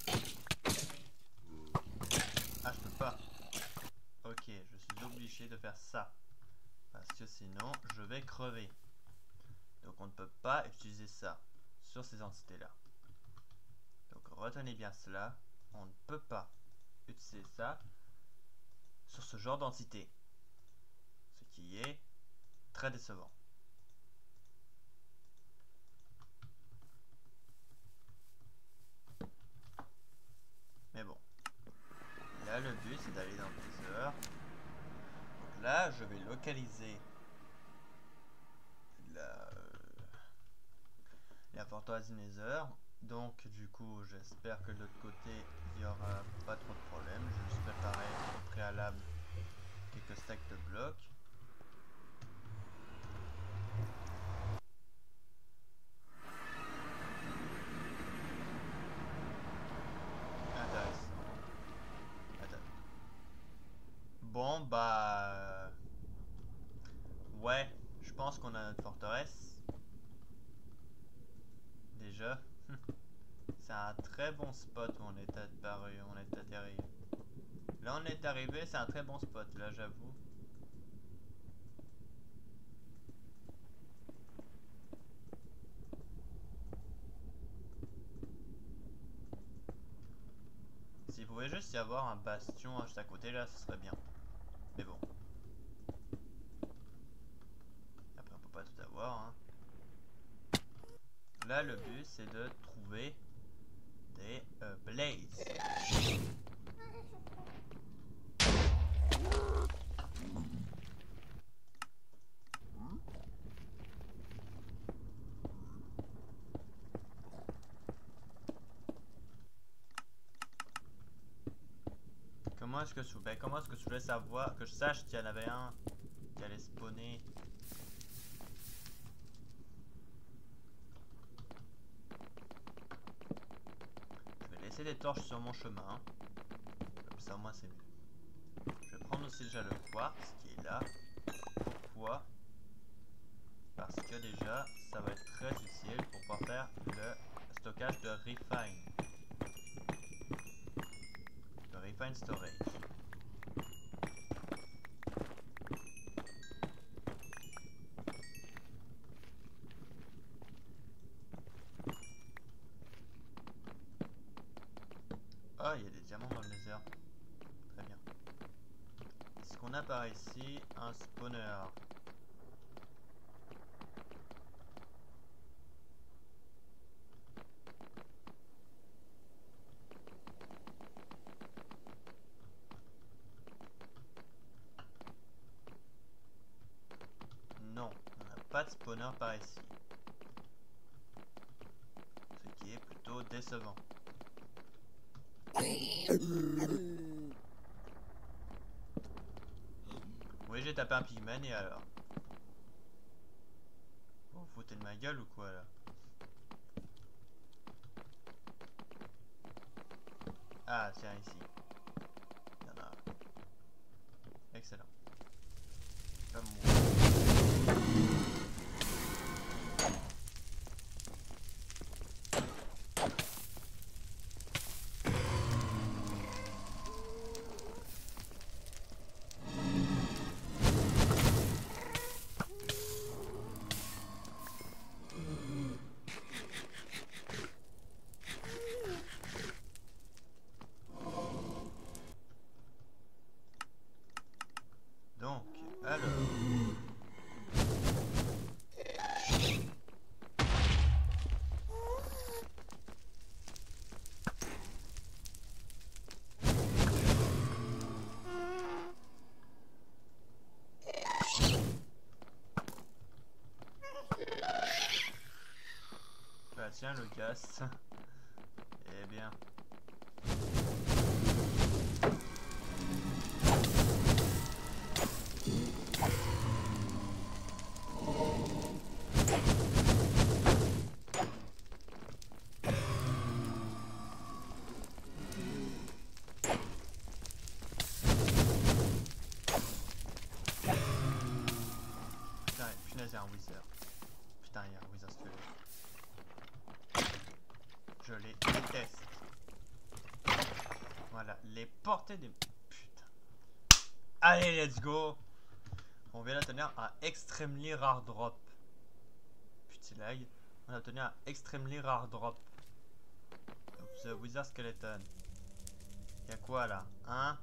ah je peux pas ok je suis obligé de faire ça parce que sinon je vais crever, donc on ne peut pas utiliser ça sur ces entités là, donc retenez bien cela, on ne peut pas utiliser ça sur ce genre d'entité, ce qui est très décevant. Mais bon, là le but c'est d'aller dans le Nether. Donc là je vais localiser la, euh, la forteresse du Nether. Donc du coup j'espère que de l'autre côté il n'y aura pas trop de problèmes. Je vais juste préparer au préalable quelques stacks de blocs. Intéressant. Attends. Bon bah... Ouais, je pense qu'on a notre forteresse. Déjà. C'est un très bon spot où on est apparu, on est atterri. Là on est arrivé, c'est un très bon spot, là j'avoue. S'il pouvait juste y avoir un bastion juste à côté là, ce serait bien. Mais bon. Après on peut pas tout avoir hein. Là le but c'est de trouver des euh, blazes. Comment est-ce que je ben, comment est-ce que je voulais savoir que je sache qu'il y en avait un qui allait spawner? Je vais laisser des torches sur mon chemin. Comme ça au moins c'est mieux. Je vais prendre aussi déjà le quartz qui est là. Pourquoi? Parce que déjà, ça va être très utile pour pouvoir faire le stockage de refine. Le refine storage. Ah, il y a des diamants dans le désert. Très bien. Est-ce qu'on a par ici un spawner? Non, on n'a pas de spawner par ici. Ce qui est plutôt décevant. Oui, j'ai tapé un pigman et alors? Vous vous foutez de ma gueule ou quoi là? Ah, tiens, ici. Il y en a. Excellent. Comme moi. Donc, alors... Bah tiens, le gaz. Eh bien... Putain, punaise, il y a un wizard. Putain, il y a un wizard celui-là. Je les déteste. Voilà, les portées des... Putain. Allez, let's go. On vient d'obtenir un extremely rare drop. Putain, lag. On a obtenu un extremely rare drop. Donc, The Wizard Skeleton. Y'a quoi là? Hein?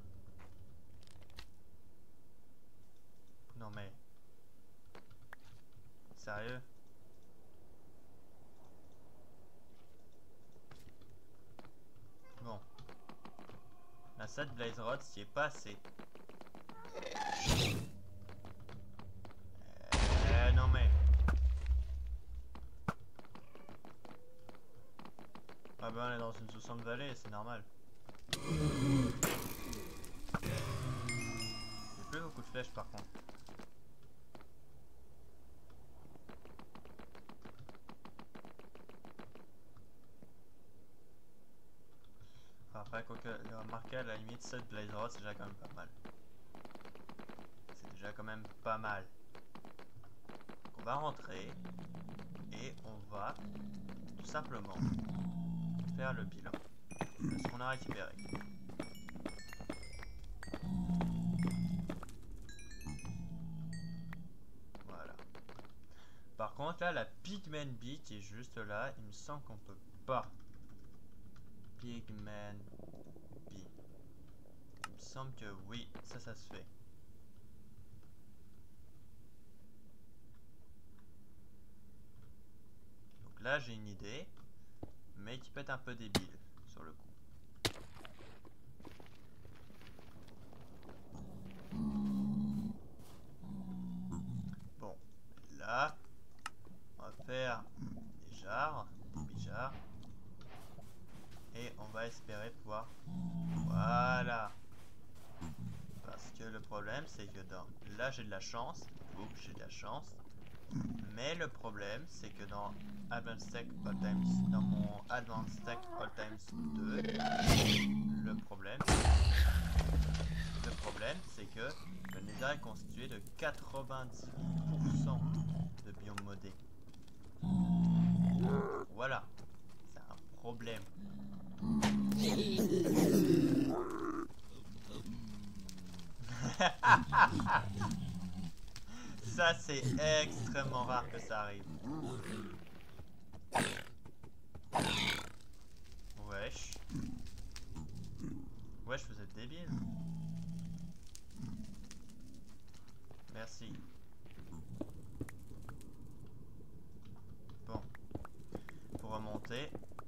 Non mais... Sérieux? Bon. La sept Blaze Rod, s'y est pas assez. Euh, non mais... Ah ben on est dans une soixante vallée, c'est normal. Il n'y a plus beaucoup de flèches par contre. Après, quoi que remarquez, à la limite, sept Blaze Rod, c'est déjà quand même pas mal. C'est déjà quand même pas mal. Donc on va rentrer et on va tout simplement faire le bilan de ce qu'on a récupéré. Voilà. Par contre, là, la Pigman Bee qui est juste là, il me semble qu'on peut pas. Pigman Bee. Il me semble que oui, ça, ça se fait. Donc là, j'ai une idée, mais qui peut être un peu débile sur le coup. Bon, là, on va faire des jarres, des jarres, et on va espérer pouvoir... Voilà. Parce que le problème, c'est que dans... Là, j'ai de la chance. Oups, j'ai de la chance. Mais le problème, c'est que dans Advanced Tech All Times... Dans mon Advanced Tech All Times deux, le problème... Le problème, c'est que le Nether est constitué de quatre-vingt-dix pour cent de biomes modés. Voilà, c'est un problème. Ça, c'est extrêmement rare que ça arrive. Wesh. Wesh, vous êtes débile. Merci. Bon. Pour remonter.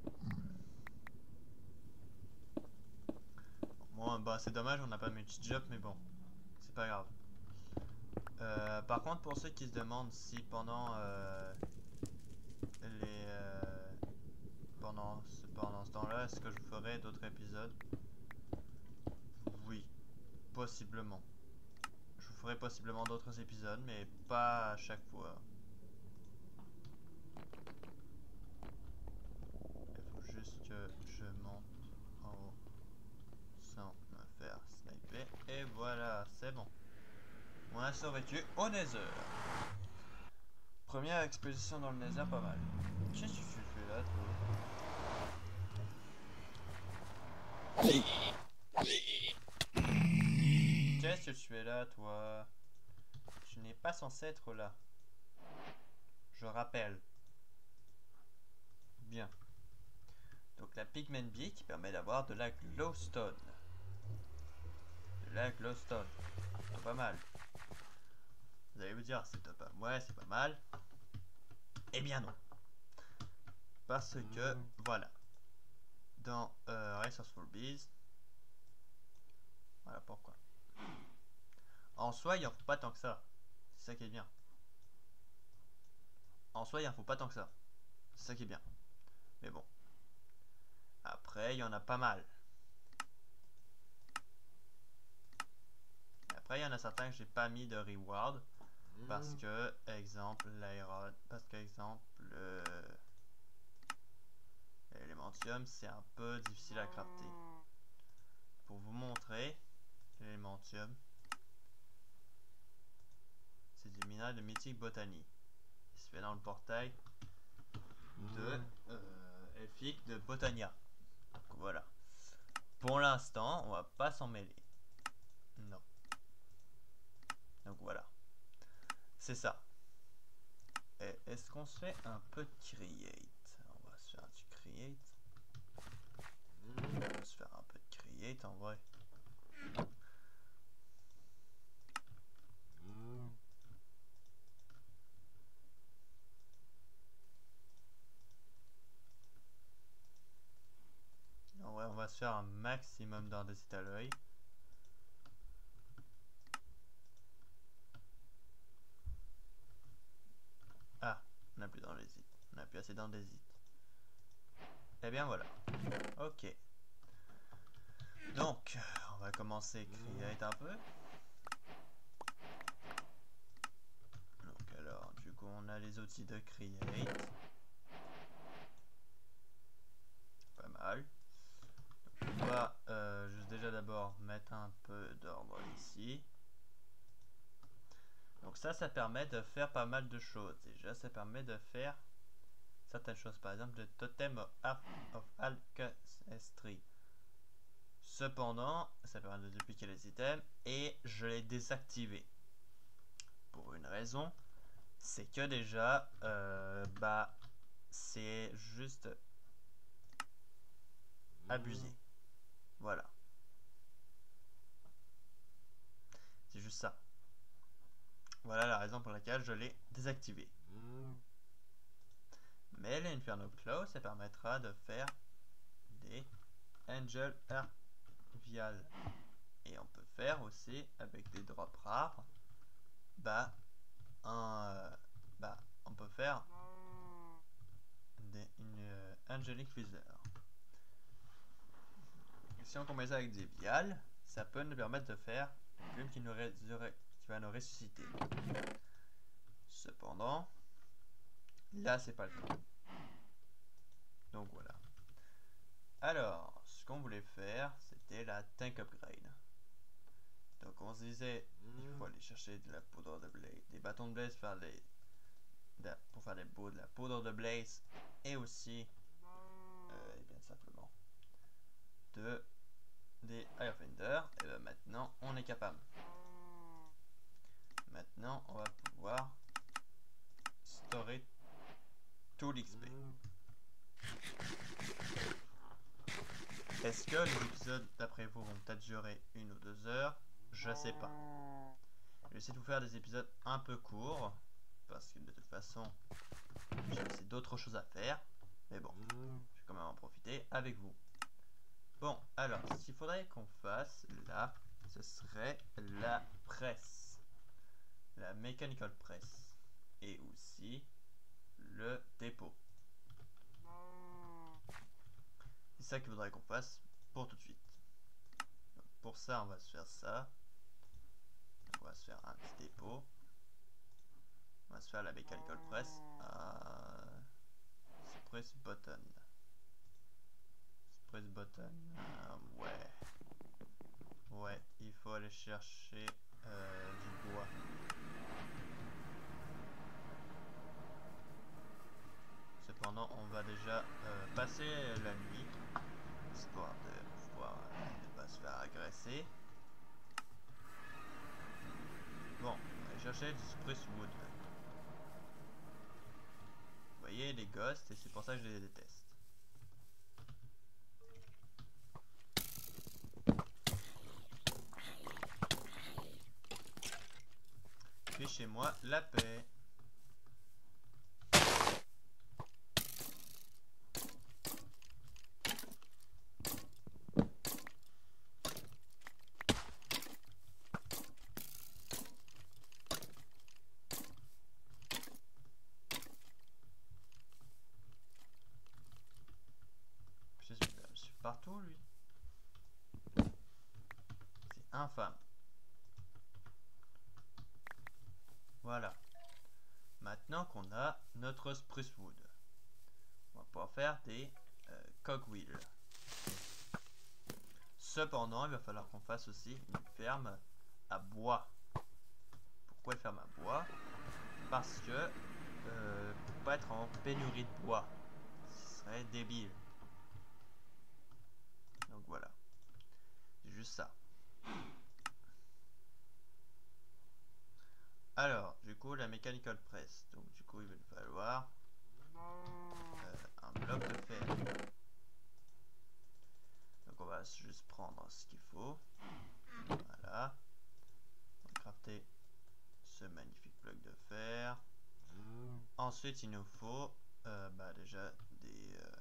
Bon, bah c'est dommage, on n'a pas multi-job, mais bon. C'est pas grave. Euh, par contre, pour ceux qui se demandent si pendant euh, les euh, pendant ce, pendant ce temps-là, est-ce que je ferai d'autres épisodes? Oui, possiblement. Je ferai possiblement d'autres épisodes, mais pas à chaque fois. Il faut juste que je monte en haut sans me faire sniper. Et voilà, c'est bon. On a survécu au Nether. Première exposition dans le Nether, pas mal. Qu'est-ce que tu fais là, toi? Qu'est-ce que tu fais là, toi? Tu n'es pas censé être là. Je rappelle. Bien. Donc la Pigment Bee qui permet d'avoir de la glowstone. De la glowstone. C'est pas mal. Vous allez vous dire, c'est top. Ouais, c'est pas mal. Eh bien non. Parce que, voilà. Dans euh, Resourceful Bees. Voilà pourquoi. En soi, il en faut pas tant que ça. C'est ça qui est bien. En soi, il en faut pas tant que ça. C'est ça qui est bien. Mais bon. Après, il y en a pas mal. Après, il y en a certains que j'ai pas mis de reward. Parce que, exemple, l'iron. Parce que, exemple, l'élémentium, c'est un peu difficile à crafter. Pour vous montrer, l'élémentium, c'est du minéral de mythique botanie. Il se fait dans le portail de euh, elfique de Botania. Donc voilà. Pour l'instant, on va pas s'en mêler. Non. Donc voilà. C'est ça. Et est-ce qu'on se fait un peu de create? On va se faire du create. On va se faire un peu de create en vrai. En vrai, on va se faire un maximum d'andésite à l'œil. Ah, on n'a plus d'andésite. On n'a plus assez d'andésite. Eh bien voilà. Ok. Donc, on va commencer create un peu. Donc alors, du coup, on a les outils de create. Pas mal. Donc, on va euh, juste déjà d'abord mettre un peu d'ordre ici. Donc ça, ça permet de faire pas mal de choses. Déjà, ça permet de faire certaines choses. Par exemple, le totem of Alkastri. Cependant, ça permet de dupliquer les items et je l'ai désactivé. Pour une raison, c'est que déjà, euh, bah, c'est juste abusé. Voilà. C'est juste ça. Voilà la raison pour laquelle je l'ai désactivé. Mais l'Inferno Claw, ça permettra de faire des Angel Arvial. Et on peut faire aussi, avec des drops rares, bah, un, euh, bah on peut faire des, une euh, Angelic Feather. Si on combine ça avec des vials, ça peut nous permettre de faire une plume qui, nous qui va nous ressusciter. Cependant, là c'est pas le cas. Donc voilà. Alors, ce qu'on voulait faire, c'était la tank upgrade. Donc on se disait, il faut aller chercher de la poudre de blaze, des bâtons de blaze faire des, de, pour faire des bouts de la poudre de blaze et aussi, euh, et bien simplement, de des Earthender. Et bien maintenant on est capable. Maintenant on va pouvoir storer tout l'X P. Est-ce que les épisodes d'après vous vont peut-être durer une ou deux heures? Je sais pas. Je vais essayer de vous faire des épisodes un peu courts, parce que de toute façon, j'ai aussi d'autres choses à faire. Mais bon, je vais quand même en profiter avec vous. Bon, alors, ce qu'il faudrait qu'on fasse là, ce serait la presse. La mechanical press. Et aussi le dépôt. C'est ça qu'il faudrait qu'on fasse pour tout de suite. Donc, pour ça, on va se faire ça. Donc, on va se faire un petit dépôt. On va se faire la mechanical press à press button. Press button. Euh, ouais. Ouais, il faut aller chercher euh, du bois. Cependant, on va déjà euh, passer la nuit, histoire de pouvoir euh, ne pas se faire agresser. Bon, on va chercher du spruce wood. Vous voyez les ghosts, et c'est pour ça que je les déteste. Puis chez moi, la paix. Je suis partout, lui. C'est infâme. Voilà. Maintenant qu'on a notre spruce wood, on va pouvoir faire des euh, cogwheels. Cependant, il va falloir qu'on fasse aussi une ferme à bois. Pourquoi une ferme à bois? Parce que euh, pour pas être en pénurie de bois, ce serait débile. Donc voilà, c'est juste ça. Alors, du coup, la mechanical press. Donc du coup, il va nous falloir euh, un bloc de fer. Donc on va juste prendre ce qu'il faut. Voilà. On va crafter ce magnifique bloc de fer. Ensuite, il nous faut euh, bah, déjà des, euh,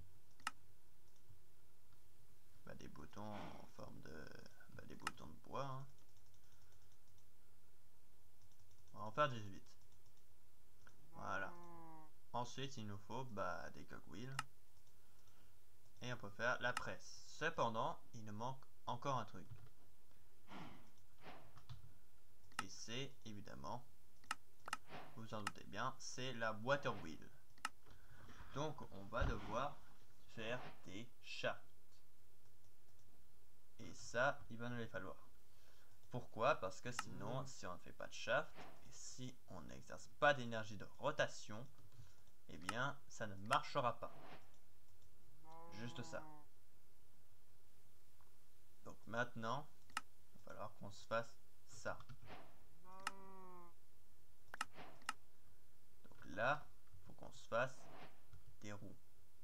bah, des boutons en forme de bah, des boutons de bois. Hein. On va en faire dix-huit. Voilà. Ensuite, il nous faut bah, des cogwheels. Et on peut faire la presse. Cependant, il nous manque encore un truc. Et c'est évidemment, vous vous en doutez bien, c'est la water wheel. Donc on va devoir faire des shafts. Et ça, il va nous les falloir. Pourquoi? Parce que sinon, si on ne fait pas de shaft, et si on n'exerce pas d'énergie de rotation, eh bien, ça ne marchera pas. Juste ça. Donc maintenant, il va falloir qu'on se fasse ça. Donc là, il faut qu'on se fasse des roues.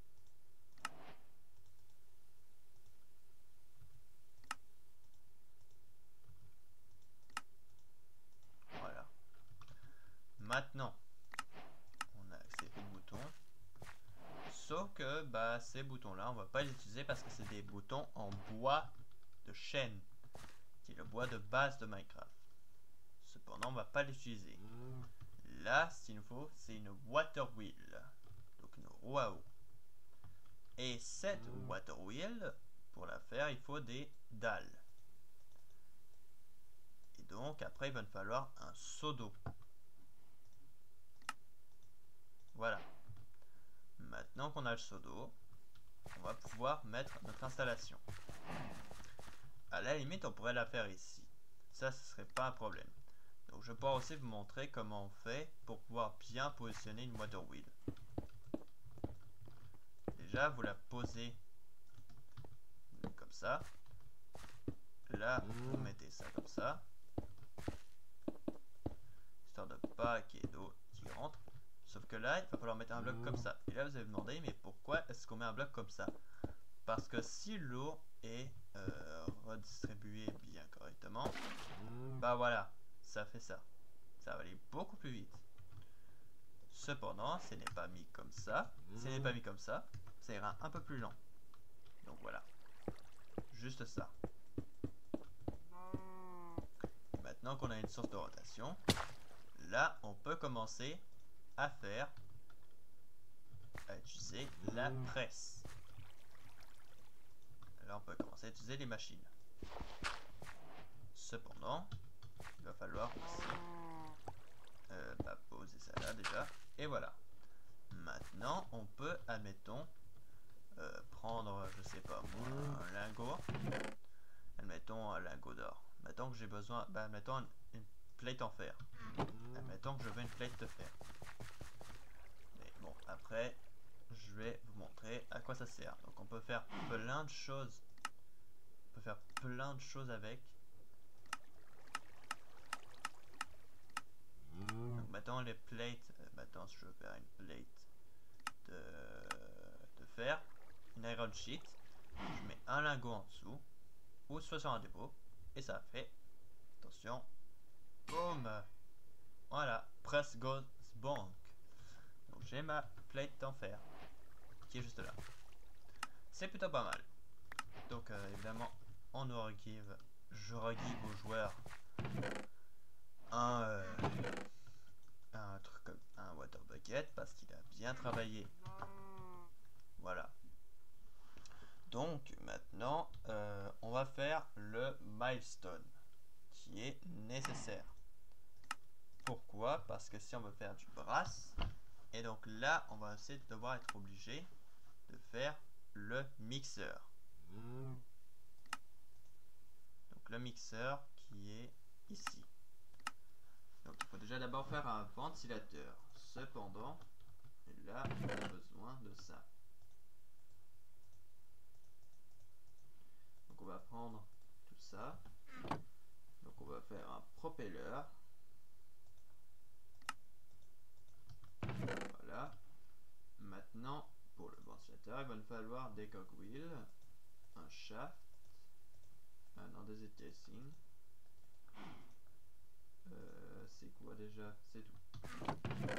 Voilà. Maintenant, on a ces boutons. Sauf que bah, ces boutons-là, on va pas les utiliser parce que c'est des boutons en bois de chêne, qui est le bois de base de Minecraft. Cependant, on va pas l'utiliser. Là, ce qu'il nous faut, c'est une water wheel, donc une roue à eau. Et cette water wheel, pour la faire, il faut des dalles. Et donc, après, il va nous falloir un seau d'eau. Voilà. Maintenant qu'on a le seau d'eau, on va pouvoir mettre notre installation. À la limite, on pourrait la faire ici. ça, ce serait pas un problème. Donc je pourrais aussi vous montrer comment on fait pour pouvoir bien positionner une water wheel. Déjà, vous la posez comme ça. Là, vous mettez ça comme ça. Histoire de pas qu'il y ait d'eau qui rentre. Sauf que là, il va falloir mettre un bloc comme ça. Et là, vous allez vous demander, mais pourquoi est-ce qu'on met un bloc comme ça? Parce que si l'eau est euh, redistribuée bien correctement, bah voilà, ça fait ça. Ça va aller beaucoup plus vite. Cependant, ce n'est pas mis comme ça. Ce n'est pas mis comme ça. Ça ira un peu plus lent. Donc voilà. Juste ça. Maintenant qu'on a une source de rotation, là, on peut commencer à faire, à utiliser la presse. Là, on peut commencer à utiliser les machines. Cependant, il va falloir aussi euh, bah, poser ça là déjà. Et voilà. Maintenant, on peut, admettons, euh, prendre, je sais pas moi, un lingot. Admettons un lingot d'or. Admettons que j'ai besoin, bah, admettons une, une plate en fer. Admettons que je veux une plate de fer. Mais bon, après, je vais vous montrer à quoi ça sert. Donc on peut faire plein de choses. On peut faire plein de choses avec. Donc maintenant les plates, euh, maintenant si je veux faire une plate de, de fer, une iron sheet, je mets un lingot en dessous, ou soit sur un dépôt, et ça fait, attention, boum, voilà, press goes bonk. Donc j'ai ma plate en fer, qui est juste là. C'est plutôt pas mal. Donc euh, évidemment, on nous regive, je regive aux joueurs un, euh, un truc comme un water bucket parce qu'il a bien travaillé. Voilà. Donc maintenant, euh, on va faire le milestone qui est nécessaire. Pourquoi? Parce que si on veut faire du brass, et donc là, on va aussi devoir être obligé de faire le mixeur. Donc le mixeur qui est ici. Donc il faut déjà d'abord faire un ventilateur. Cependant, là, on a besoin de ça. Donc on va prendre tout ça. Donc on va faire un propeller. Voilà. Maintenant, pour le ventilateur, il va nous falloir des cogwheels, un shaft, un andesite casing. Euh, c'est quoi déjà? C'est tout.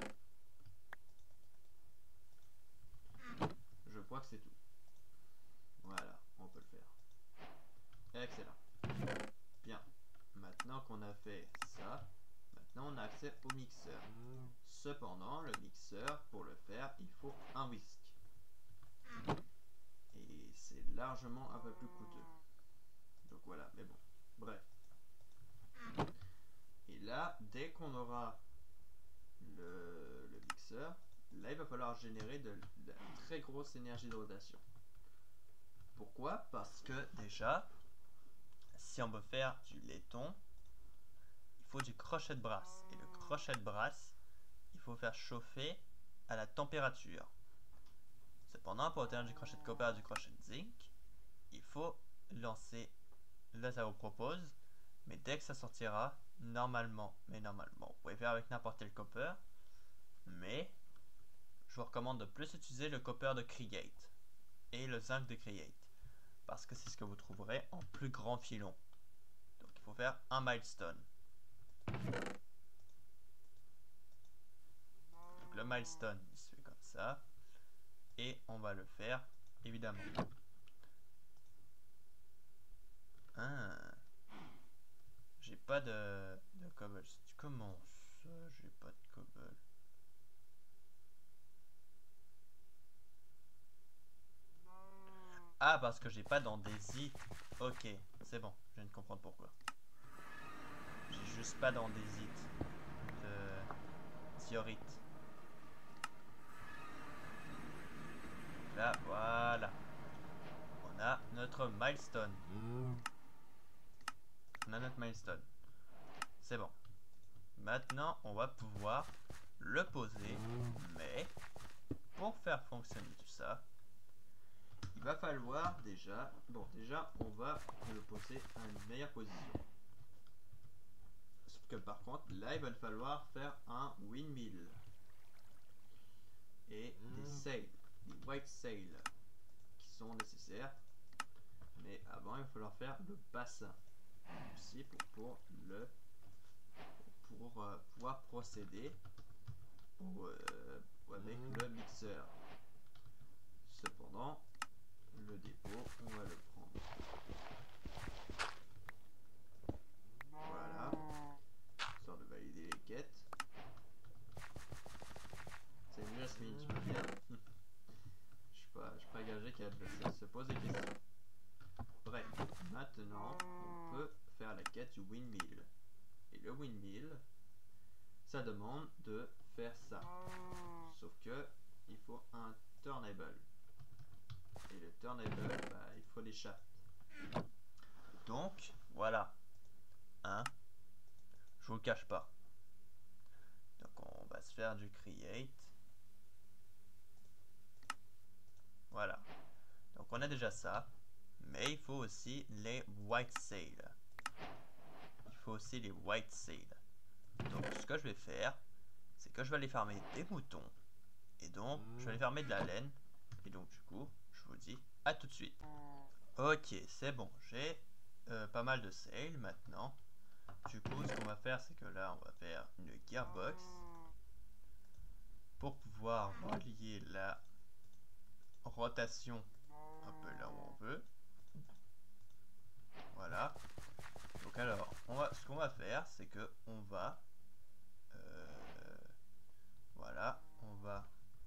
Je crois que c'est tout. Voilà, on peut le faire. Excellent. Bien. Maintenant qu'on a fait ça, maintenant on a accès au mixeur. Cependant, le mixeur, pour le faire, il faut un whisk. Et c'est largement un peu plus coûteux. Donc voilà, mais bon. Bref. Et là, dès qu'on aura le, le mixeur, là il va falloir générer de, de la très grosse énergie de rotation. Pourquoi? Parce que déjà, si on veut faire du laiton, il faut du crochet de brasse. Et le crochet de brasse, il faut faire chauffer à la température. Cependant, pour obtenir du crochet de copper et du crochet de zinc, il faut lancer, là ça vous propose, mais dès que ça sortira, normalement, mais normalement, vous pouvez faire avec n'importe quel copper, mais je vous recommande de plus utiliser le copper de Create et le zinc de Create, parce que c'est ce que vous trouverez en plus grand filon. Donc il faut faire un milestone. Donc le milestone, il se fait comme ça, et on va le faire évidemment. Ah, j'ai pas de, de cobble. Comment ça, j'ai pas de cobble? Ah, parce que j'ai pas d'andésite. Ok, c'est bon, je viens de comprendre pourquoi. J'ai juste pas d'andésite. De diorite. Là, voilà. On a notre milestone. On a notre milestone. c'est bon. Maintenant, on va pouvoir le poser, mais pour faire fonctionner tout ça, il va falloir déjà, bon déjà, on va le poser à une meilleure position. Sauf que par contre, là, il va falloir faire un windmill et des sails, des white sails qui sont nécessaires. Mais avant, il va falloir faire le bassin aussi pour, pour le pour euh, pouvoir procéder au, euh, avec le mixeur. Cependant, le dépôt, on va le prendre. Voilà. Histoire de valider les quêtes. C'est Jasmine, tu peux bien. Je suis pas, je suis pas gagé qu'elle se pose des questions. Bref, maintenant, on peut faire la quête du windmill. Et le windmill, ça demande de faire ça. Sauf que il faut un turnable. Et le turnable, bah, il faut des shafts. Donc, voilà. Hein? Je vous le cache pas. Donc, on va se faire du create. Voilà. Donc, on a déjà ça. Mais il faut aussi les white sails. Il faut aussi les white sails. Donc, ce que je vais faire, c'est que je vais aller farmer des moutons. Et donc, je vais aller farmer de la laine. Et donc, du coup, je vous dis à tout de suite. Ok, c'est bon. J'ai euh, pas mal de sails maintenant. Du coup, ce qu'on va faire, c'est que là, on va faire une gearbox pour pouvoir relier la rotation un peu là où on veut. Voilà. Donc alors, on va, ce qu'on va faire, c'est que on va, euh, voilà, on va,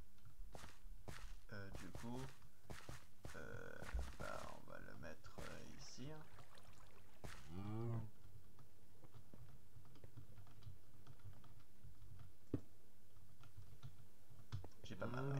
euh, du coup, euh, bah, on va le mettre euh, ici. Hein. J'ai pas mal. Ouais.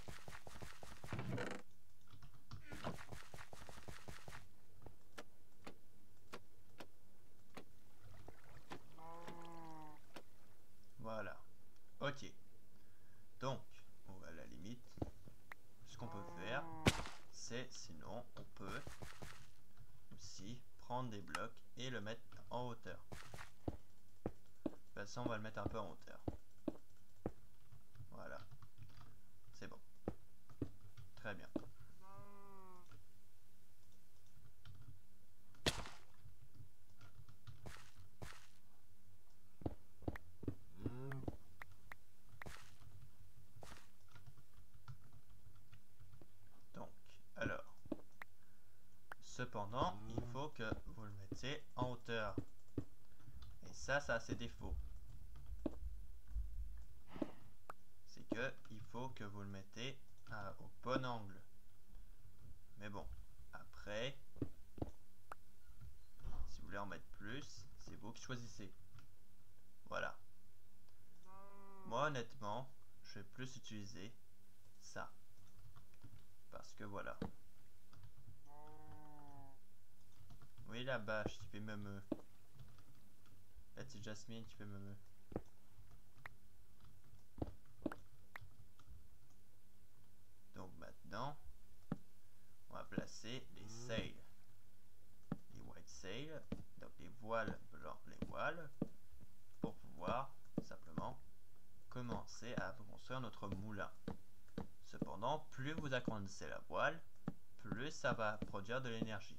Voilà. Ok. Donc, on va à la limite. Ce qu'on peut faire, c'est sinon on peut aussi prendre des blocs et le mettre en hauteur. De toute façon, on va le mettre un peu en hauteur. Voilà. C'est bon. Très bien. Donc, alors. Cependant, il faut que vous le mettiez en hauteur. Et ça, ça a ses défauts. C'est que il faut que vous le mettez à, au bon angle. Mais bon, après, si vous voulez en mettre plus, c'est vous qui choisissez. Voilà. Moi, honnêtement, je vais plus utiliser ça. Parce que voilà. Oui, la bâche, tu fais me me. La petite Jasmine, tu fais me me. Donc maintenant, on va placer les sails. Les white sails, donc les voiles blancs, les voiles, pour pouvoir simplement commencer à construire notre moulin. Cependant, plus vous agrandissez la voile, plus ça va produire de l'énergie.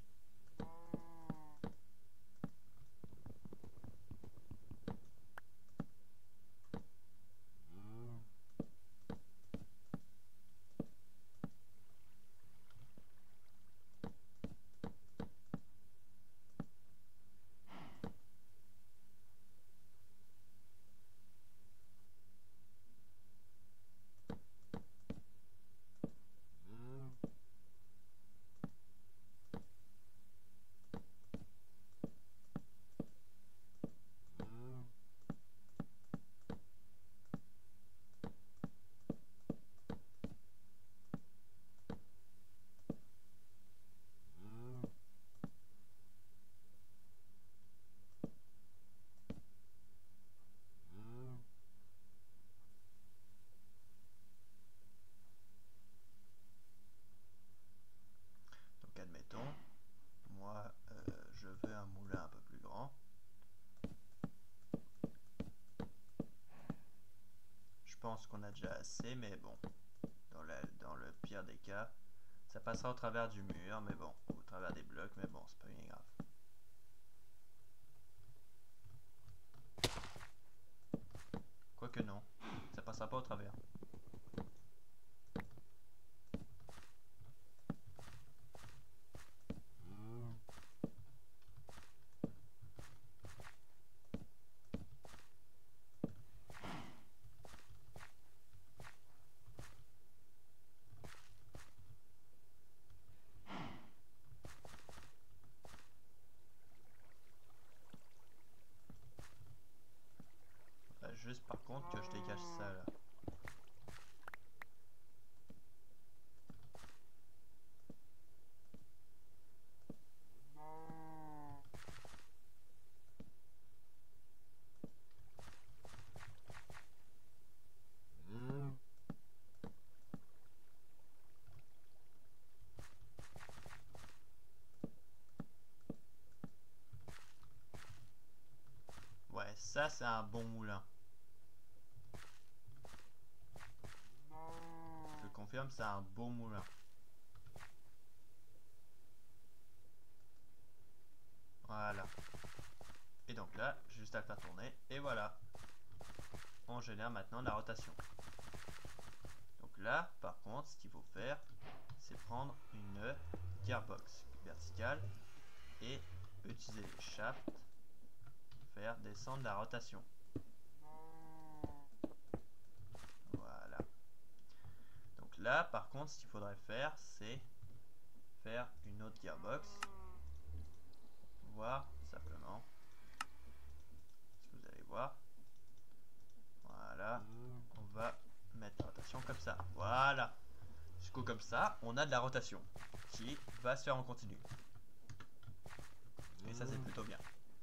qu'on a déjà assez, mais bon, dans, la, dans le pire des cas, ça passera au travers du mur, mais bon, au travers des blocs, mais bon, c'est pas bien grave. Quoique non, ça passera pas au travers. Juste par contre que je dégage ça là. Ouais, ça c'est un bon moulin. Je confirme, c'est un beau moulin. Voilà. Et donc là, juste à le faire tourner, et voilà. On génère maintenant la rotation. Donc là, par contre, ce qu'il faut faire, c'est prendre une gearbox verticale et utiliser les shafts pour faire descendre la rotation. Voilà. Donc là, par contre, ce qu'il faudrait faire, c'est faire une autre gearbox. Voir simplement ce que vous allez voir. Voilà. On va mettre la rotation comme ça. Voilà. Du coup, comme ça, on a de la rotation qui va se faire en continu. Et ça, c'est plutôt bien.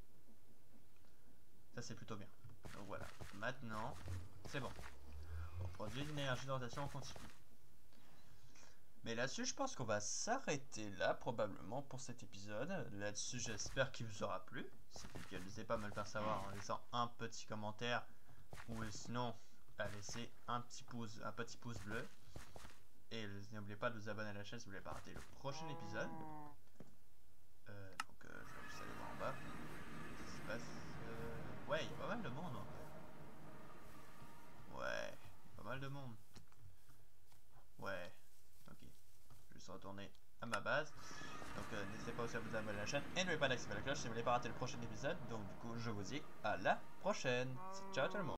Ça, c'est plutôt bien. Donc voilà. Maintenant, c'est bon. On produit une énergie de rotation en continu. Mais là-dessus, je pense qu'on va s'arrêter là, probablement, pour cet épisode. Là-dessus, j'espère qu'il vous aura plu. Si c'est le cas, n'hésitez pas à me le faire savoir en laissant un petit commentaire. Ou sinon, à laisser un petit pouce, un petit pouce bleu. Et n'oubliez pas de vous abonner à la chaîne si vous voulez pas rater le prochain épisode. Euh, donc, euh, je vais juste aller voir en bas. Qu'est-ce qui se passe euh... Ouais, il y a pas mal de monde en fait. Ouais, il y a pas mal de monde. Ouais, ok. Je vais juste retourner à ma base. Donc, euh, n'hésitez pas aussi à vous abonner à la chaîne. Et n'oubliez pas d'activer la cloche si vous voulez pas rater le prochain épisode. Donc, du coup, je vous dis à la prochaine. Ciao tout le monde.